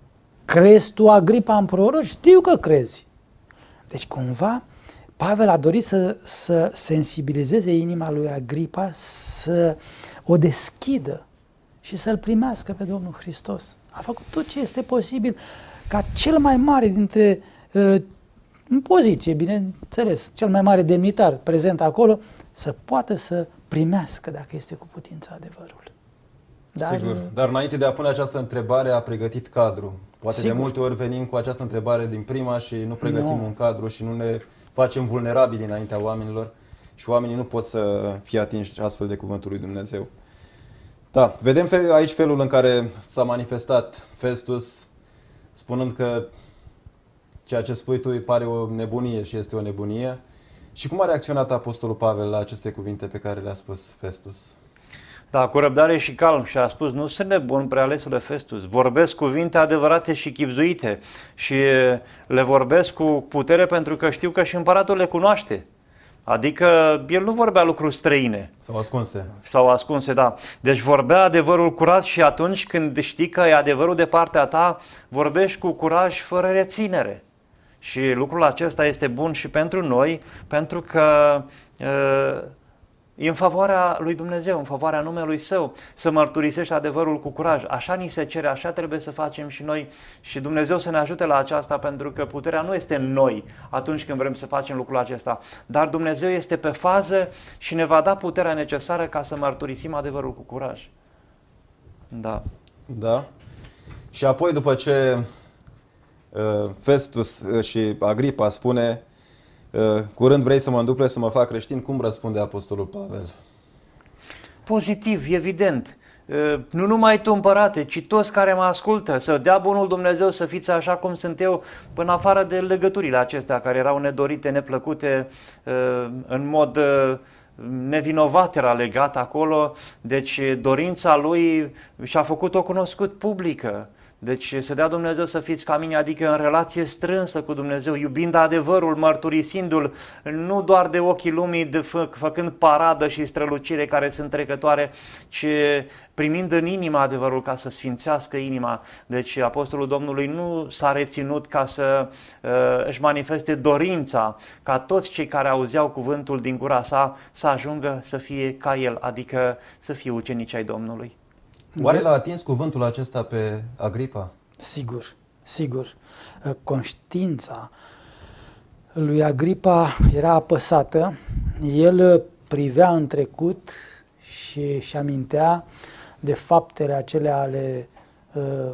Crezi tu, Agripa, în proroci? Știu că crezi. Deci, cumva, Pavel a dorit să, să sensibilizeze inima lui Agripa, să o deschidă și să-L primească pe Domnul Hristos. A făcut tot ce este posibil ca cel mai mare dintre, în poziție, bineînțeles, cel mai mare demnitar prezent acolo, să poată să primească, dacă este cu putință, adevărul. Dar, sigur, dar înainte de a pune această întrebare a pregătit cadru. Poate sigur. De multe ori venim cu această întrebare din prima și nu pregătim no. un cadru și nu ne facem vulnerabili înaintea oamenilor și oamenii nu pot să fie atinși astfel de cuvântul lui Dumnezeu. Da, vedem aici felul în care s-a manifestat Festus, spunând că ceea ce spui tu îi pare o nebunie și este o nebunie. Și cum a reacționat apostolul Pavel la aceste cuvinte pe care le-a spus Festus? Da, cu răbdare și calm și a spus, nu sunt nebun, prealesule Festus, vorbesc cuvinte adevărate și chibzuite și le vorbesc cu putere pentru că știu că și împăratul le cunoaște. Adică el nu vorbea lucruri străine. Sau ascunse. Sau ascunse, da. Deci vorbea adevărul curat și atunci când știi că e adevărul de partea ta, vorbești cu curaj fără reținere. Și lucrul acesta este bun și pentru noi, pentru că uh, e în favoarea lui Dumnezeu, în favoarea numelui Său, să mărturisești adevărul cu curaj. Așa ni se cere, așa trebuie să facem și noi și Dumnezeu să ne ajute la aceasta, pentru că puterea nu este în noi atunci când vrem să facem lucrul acesta, dar Dumnezeu este pe fază și ne va da puterea necesară ca să mărturisim adevărul cu curaj. Da. Da. Și apoi, după ce uh, Festus și Agripa spune curând vrei să mă înduple să mă fac creștin, cum răspunde apostolul Pavel? Pozitiv, evident. Nu numai tu, împărate, ci toți care mă ascultă, să dea bunul Dumnezeu să fiți așa cum sunt eu, până afară de legăturile acestea care erau nedorite, neplăcute, în mod nevinovat era legat acolo, deci dorința lui și-a făcut-o cunoscut publică. Deci să dea Dumnezeu să fiți ca mine, adică în relație strânsă cu Dumnezeu, iubind adevărul, mărturisindu-l, nu doar de ochii lumii, de fă, făcând paradă și strălucire care sunt trecătoare, ci primind în inimă adevărul ca să sfințească inima. Deci Apostolul Domnului nu s-a reținut ca să uh, își manifeste dorința ca toți cei care auzeau cuvântul din gura sa să ajungă să fie ca el, adică să fie ucenici ai Domnului. Oare l-a atins cuvântul acesta pe Agripa? Sigur, sigur. Conștiința lui Agripa era apăsată. El privea în trecut și își amintea de faptele acelea ale uh,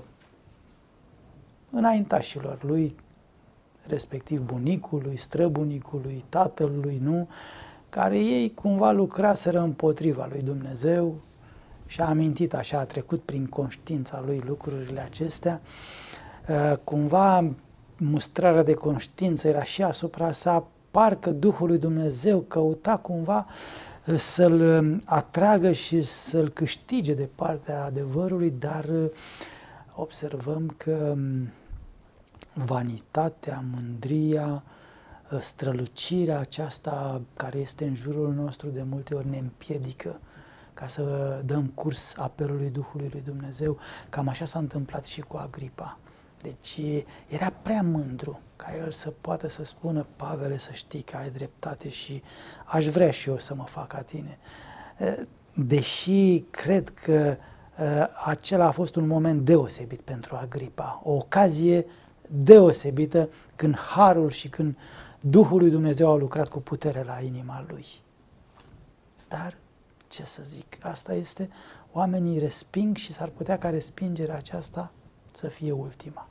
înaintașilor lui, respectiv bunicului, străbunicului, tatălui, nu? Care ei cumva lucraseră împotriva lui Dumnezeu, și a amintit așa, a trecut prin conștiința lui lucrurile acestea. Cumva mustrarea de conștiință era și asupra sa, parcă Duhul lui Dumnezeu căuta cumva să-l atragă și să-l câștige de partea adevărului, dar observăm că vanitatea, mândria, strălucirea aceasta care este în jurul nostru de multe ori ne împiedică ca să dăm curs apelului Duhului lui Dumnezeu. Cam așa s-a întâmplat și cu Agripa. Deci era prea mândru ca el să poată să spună, Pavele, să știi că ai dreptate și aș vrea și eu să mă fac ca tine. Deși cred că acela a fost un moment deosebit pentru Agripa, o ocazie deosebită când harul și când Duhul lui Dumnezeu a lucrat cu putere la inima lui. Dar ce să zic, asta este, oamenii resping și s-ar putea ca respingerea aceasta să fie ultima.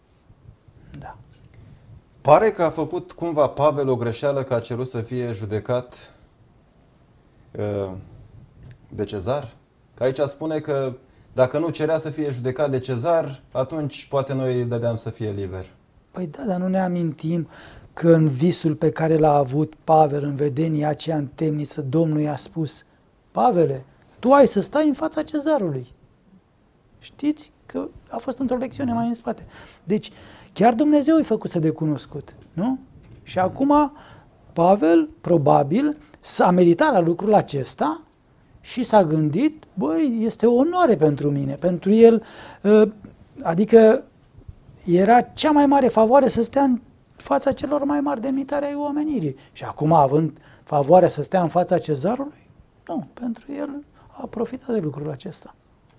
Da. Pare că a făcut cumva Pavel o greșeală că a cerut să fie judecat uh, de Cezar? Că aici spune că dacă nu cerea să fie judecat de Cezar, atunci poate noi îi dădeam să fie liber. Păi da, dar nu ne amintim că în visul pe care l-a avut Pavel, în vedenia aceea în temniță, Domnul i-a spus: Pavele, tu ai să stai în fața Cezarului. Știți că a fost într-o lecțiune mai în spate. Deci, chiar Dumnezeu îi făcuse de cunoscut, nu? Și acum Pavel, probabil, s-a meditat la lucrul acesta și s-a gândit: băi, este o onoare pentru mine, pentru el, adică era cea mai mare favoare să stea în fața celor mai mari demnitari ai omenirii. Și acum, având favoarea să stea în fața Cezarului, nu, pentru el a profitat de lucrul acesta.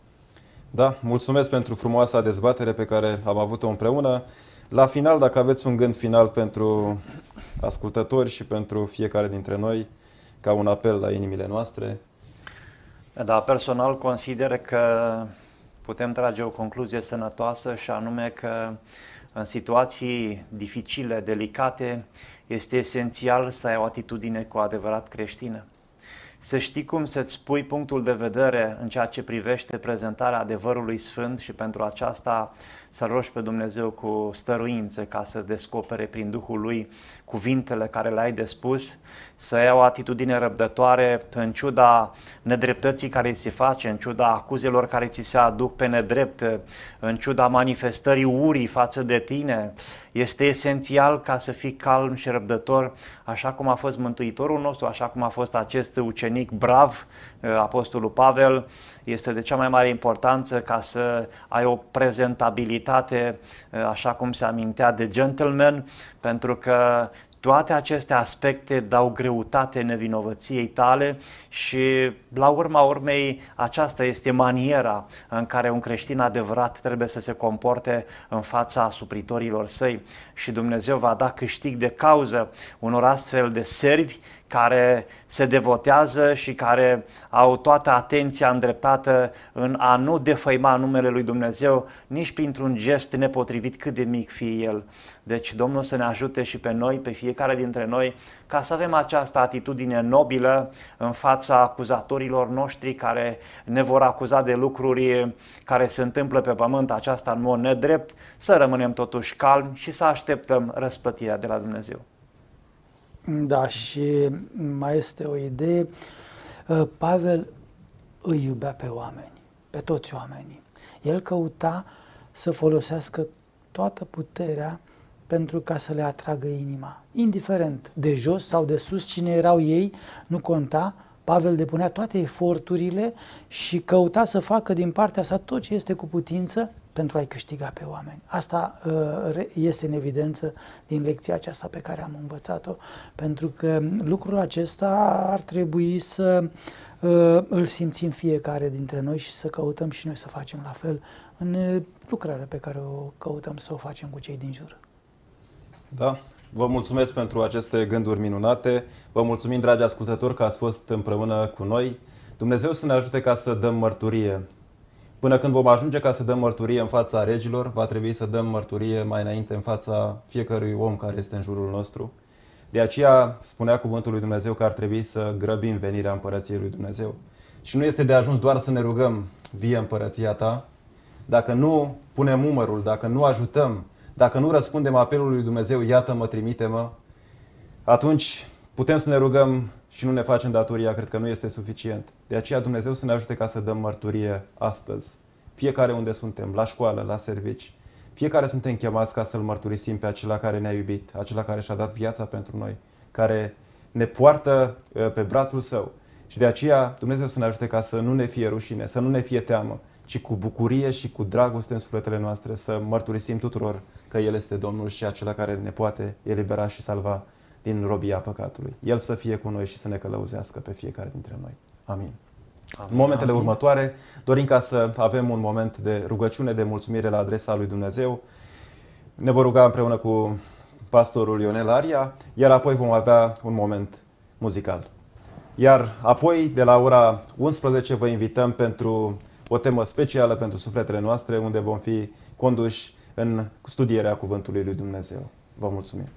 Da, mulțumesc pentru frumoasa dezbatere pe care am avut-o împreună. La final, dacă aveți un gând final pentru ascultători și pentru fiecare dintre noi, ca un apel la inimile noastre. Da, personal consider că putem trage o concluzie sănătoasă, și anume că în situații dificile, delicate, este esențial să ai o atitudine cu adevărat creștină. Să știi cum să-ți spui punctul de vedere în ceea ce privește prezentarea adevărului sfânt și pentru aceasta să rogi pe Dumnezeu cu stăruință ca să descopere prin Duhul Lui cuvintele care le-ai de spus, să ai o atitudine răbdătoare în ciuda nedreptății care ți se face, în ciuda acuzelor care ți se aduc pe nedrept, în ciuda manifestării urii față de tine. Este esențial ca să fii calm și răbdător, așa cum a fost Mântuitorul nostru, așa cum a fost acest ucenic brav, Apostolul Pavel. Este de cea mai mare importanță ca să ai o prezentabilitate, așa cum se amintea, de gentleman, pentru că toate aceste aspecte dau greutate nevinovăției tale și, la urma urmei, aceasta este maniera în care un creștin adevărat trebuie să se comporte în fața supritorilor săi. Și Dumnezeu va da câștig de cauză unor astfel de servi care se devotează și care au toată atenția îndreptată în a nu defăima numele lui Dumnezeu nici printr-un gest nepotrivit, cât de mic fie el. Deci Domnul să ne ajute și pe noi, pe fiecare dintre noi, ca să avem această atitudine nobilă în fața acuzatorilor noștri care ne vor acuza de lucruri care se întâmplă pe pământ aceasta în mod nedrept, să rămânem totuși calmi și să așteptăm răsplătirea de la Dumnezeu. Da, și mai este o idee. Pavel îi iubea pe oameni, pe toți oamenii. El căuta să folosească toată puterea pentru ca să le atragă inima. Indiferent de jos sau de sus, cine erau ei, nu conta. Pavel depunea toate eforturile și căuta să facă din partea sa tot ce este cu putință pentru a-i câștiga pe oameni. Asta uh, iese în evidență din lecția aceasta pe care am învățat-o, pentru că lucrul acesta ar trebui să uh, îl simțim fiecare dintre noi și să căutăm și noi să facem la fel în lucrarea pe care o căutăm să o facem cu cei din jur. Da, vă mulțumesc pentru aceste gânduri minunate. Vă mulțumim, dragi ascultători, că ați fost împreună cu noi. Dumnezeu să ne ajute ca să dăm mărturie. Până când vom ajunge ca să dăm mărturie în fața regilor, va trebui să dăm mărturie mai înainte în fața fiecărui om care este în jurul nostru. De aceea spunea cuvântul lui Dumnezeu că ar trebui să grăbim venirea împărăției lui Dumnezeu. Și nu este de ajuns doar să ne rugăm: vie împărăția ta. Dacă nu punem umărul, dacă nu ajutăm, dacă nu răspundem apelului lui Dumnezeu, iată-mă, trimite-mă, atunci putem să ne rugăm și nu ne facem datoria, cred că nu este suficient. De aceea Dumnezeu să ne ajute ca să dăm mărturie astăzi. Fiecare unde suntem, la școală, la servici, fiecare suntem chemați ca să-L mărturisim pe acela care ne-a iubit, acela care și-a dat viața pentru noi, care ne poartă pe brațul Său. Și de aceea Dumnezeu să ne ajute ca să nu ne fie rușine, să nu ne fie teamă, ci cu bucurie și cu dragoste în sufletele noastre să mărturisim tuturor că El este Domnul și acela care ne poate elibera și salva din robia păcatului. El să fie cu noi și să ne călăuzească pe fiecare dintre noi. Amin. Amin. În momentele Amin. următoare dorim ca să avem un moment de rugăciune, de mulțumire la adresa lui Dumnezeu. Ne vom ruga împreună cu pastorul Ionel Aria, iar apoi vom avea un moment muzical. Iar apoi, de la ora unsprezece, vă invităm pentru o temă specială pentru sufletele noastre, unde vom fi conduși în studierea Cuvântului lui Dumnezeu. Vă mulțumim!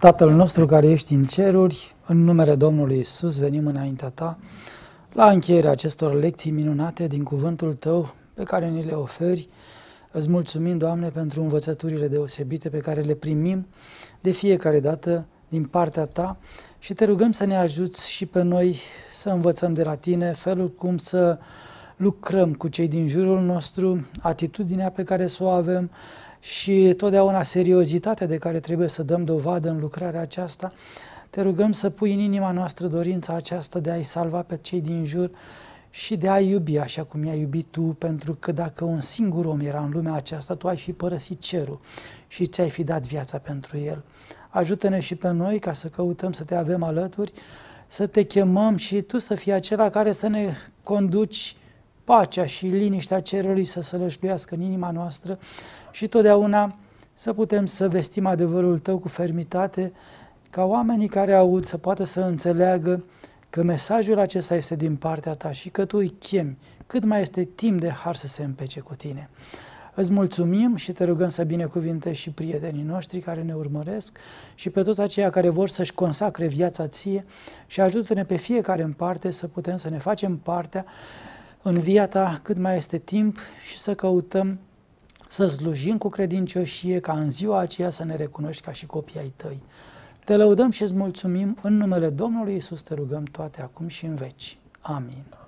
Tatăl nostru care ești în ceruri, în numele Domnului Iisus venim înaintea Ta la încheierea acestor lecții minunate din cuvântul Tău pe care ni le oferi. Îți mulțumim, Doamne, pentru învățăturile deosebite pe care le primim de fiecare dată din partea Ta și Te rugăm să ne ajuți și pe noi să învățăm de la Tine felul cum să lucrăm cu cei din jurul nostru, atitudinea pe care să o avem și totdeauna seriozitatea de care trebuie să dăm dovadă în lucrarea aceasta. Te rugăm să pui în inima noastră dorința aceasta de a-i salva pe cei din jur și de a-i iubi așa cum i-ai iubit Tu, pentru că dacă un singur om era în lumea aceasta, Tu ai fi părăsit cerul și ți-ai fi dat viața pentru el. Ajută-ne și pe noi ca să căutăm să Te avem alături, să Te chemăm și Tu să fii acela care să ne conduci pacea și liniștea cerului să sălășluiască în inima noastră și totdeauna să putem să vestim adevărul Tău cu fermitate, ca oamenii care aud să poată să înțeleagă că mesajul acesta este din partea Ta și că Tu îi chemi cât mai este timp de har să se împece cu Tine. Îți mulțumim și Te rugăm să binecuvintezi și prietenii noștri care ne urmăresc și pe toți aceia care vor să-și consacre viața Ție și ajută-ne pe fiecare în parte să putem să ne facem partea în via Ta cât mai este timp și să căutăm să slujim cu credincioșie ca în ziua aceea să ne recunoști ca și copii ai Tăi. Te lăudăm și îți mulțumim în numele Domnului Iisus, Te rugăm toate acum și în veci. Amin.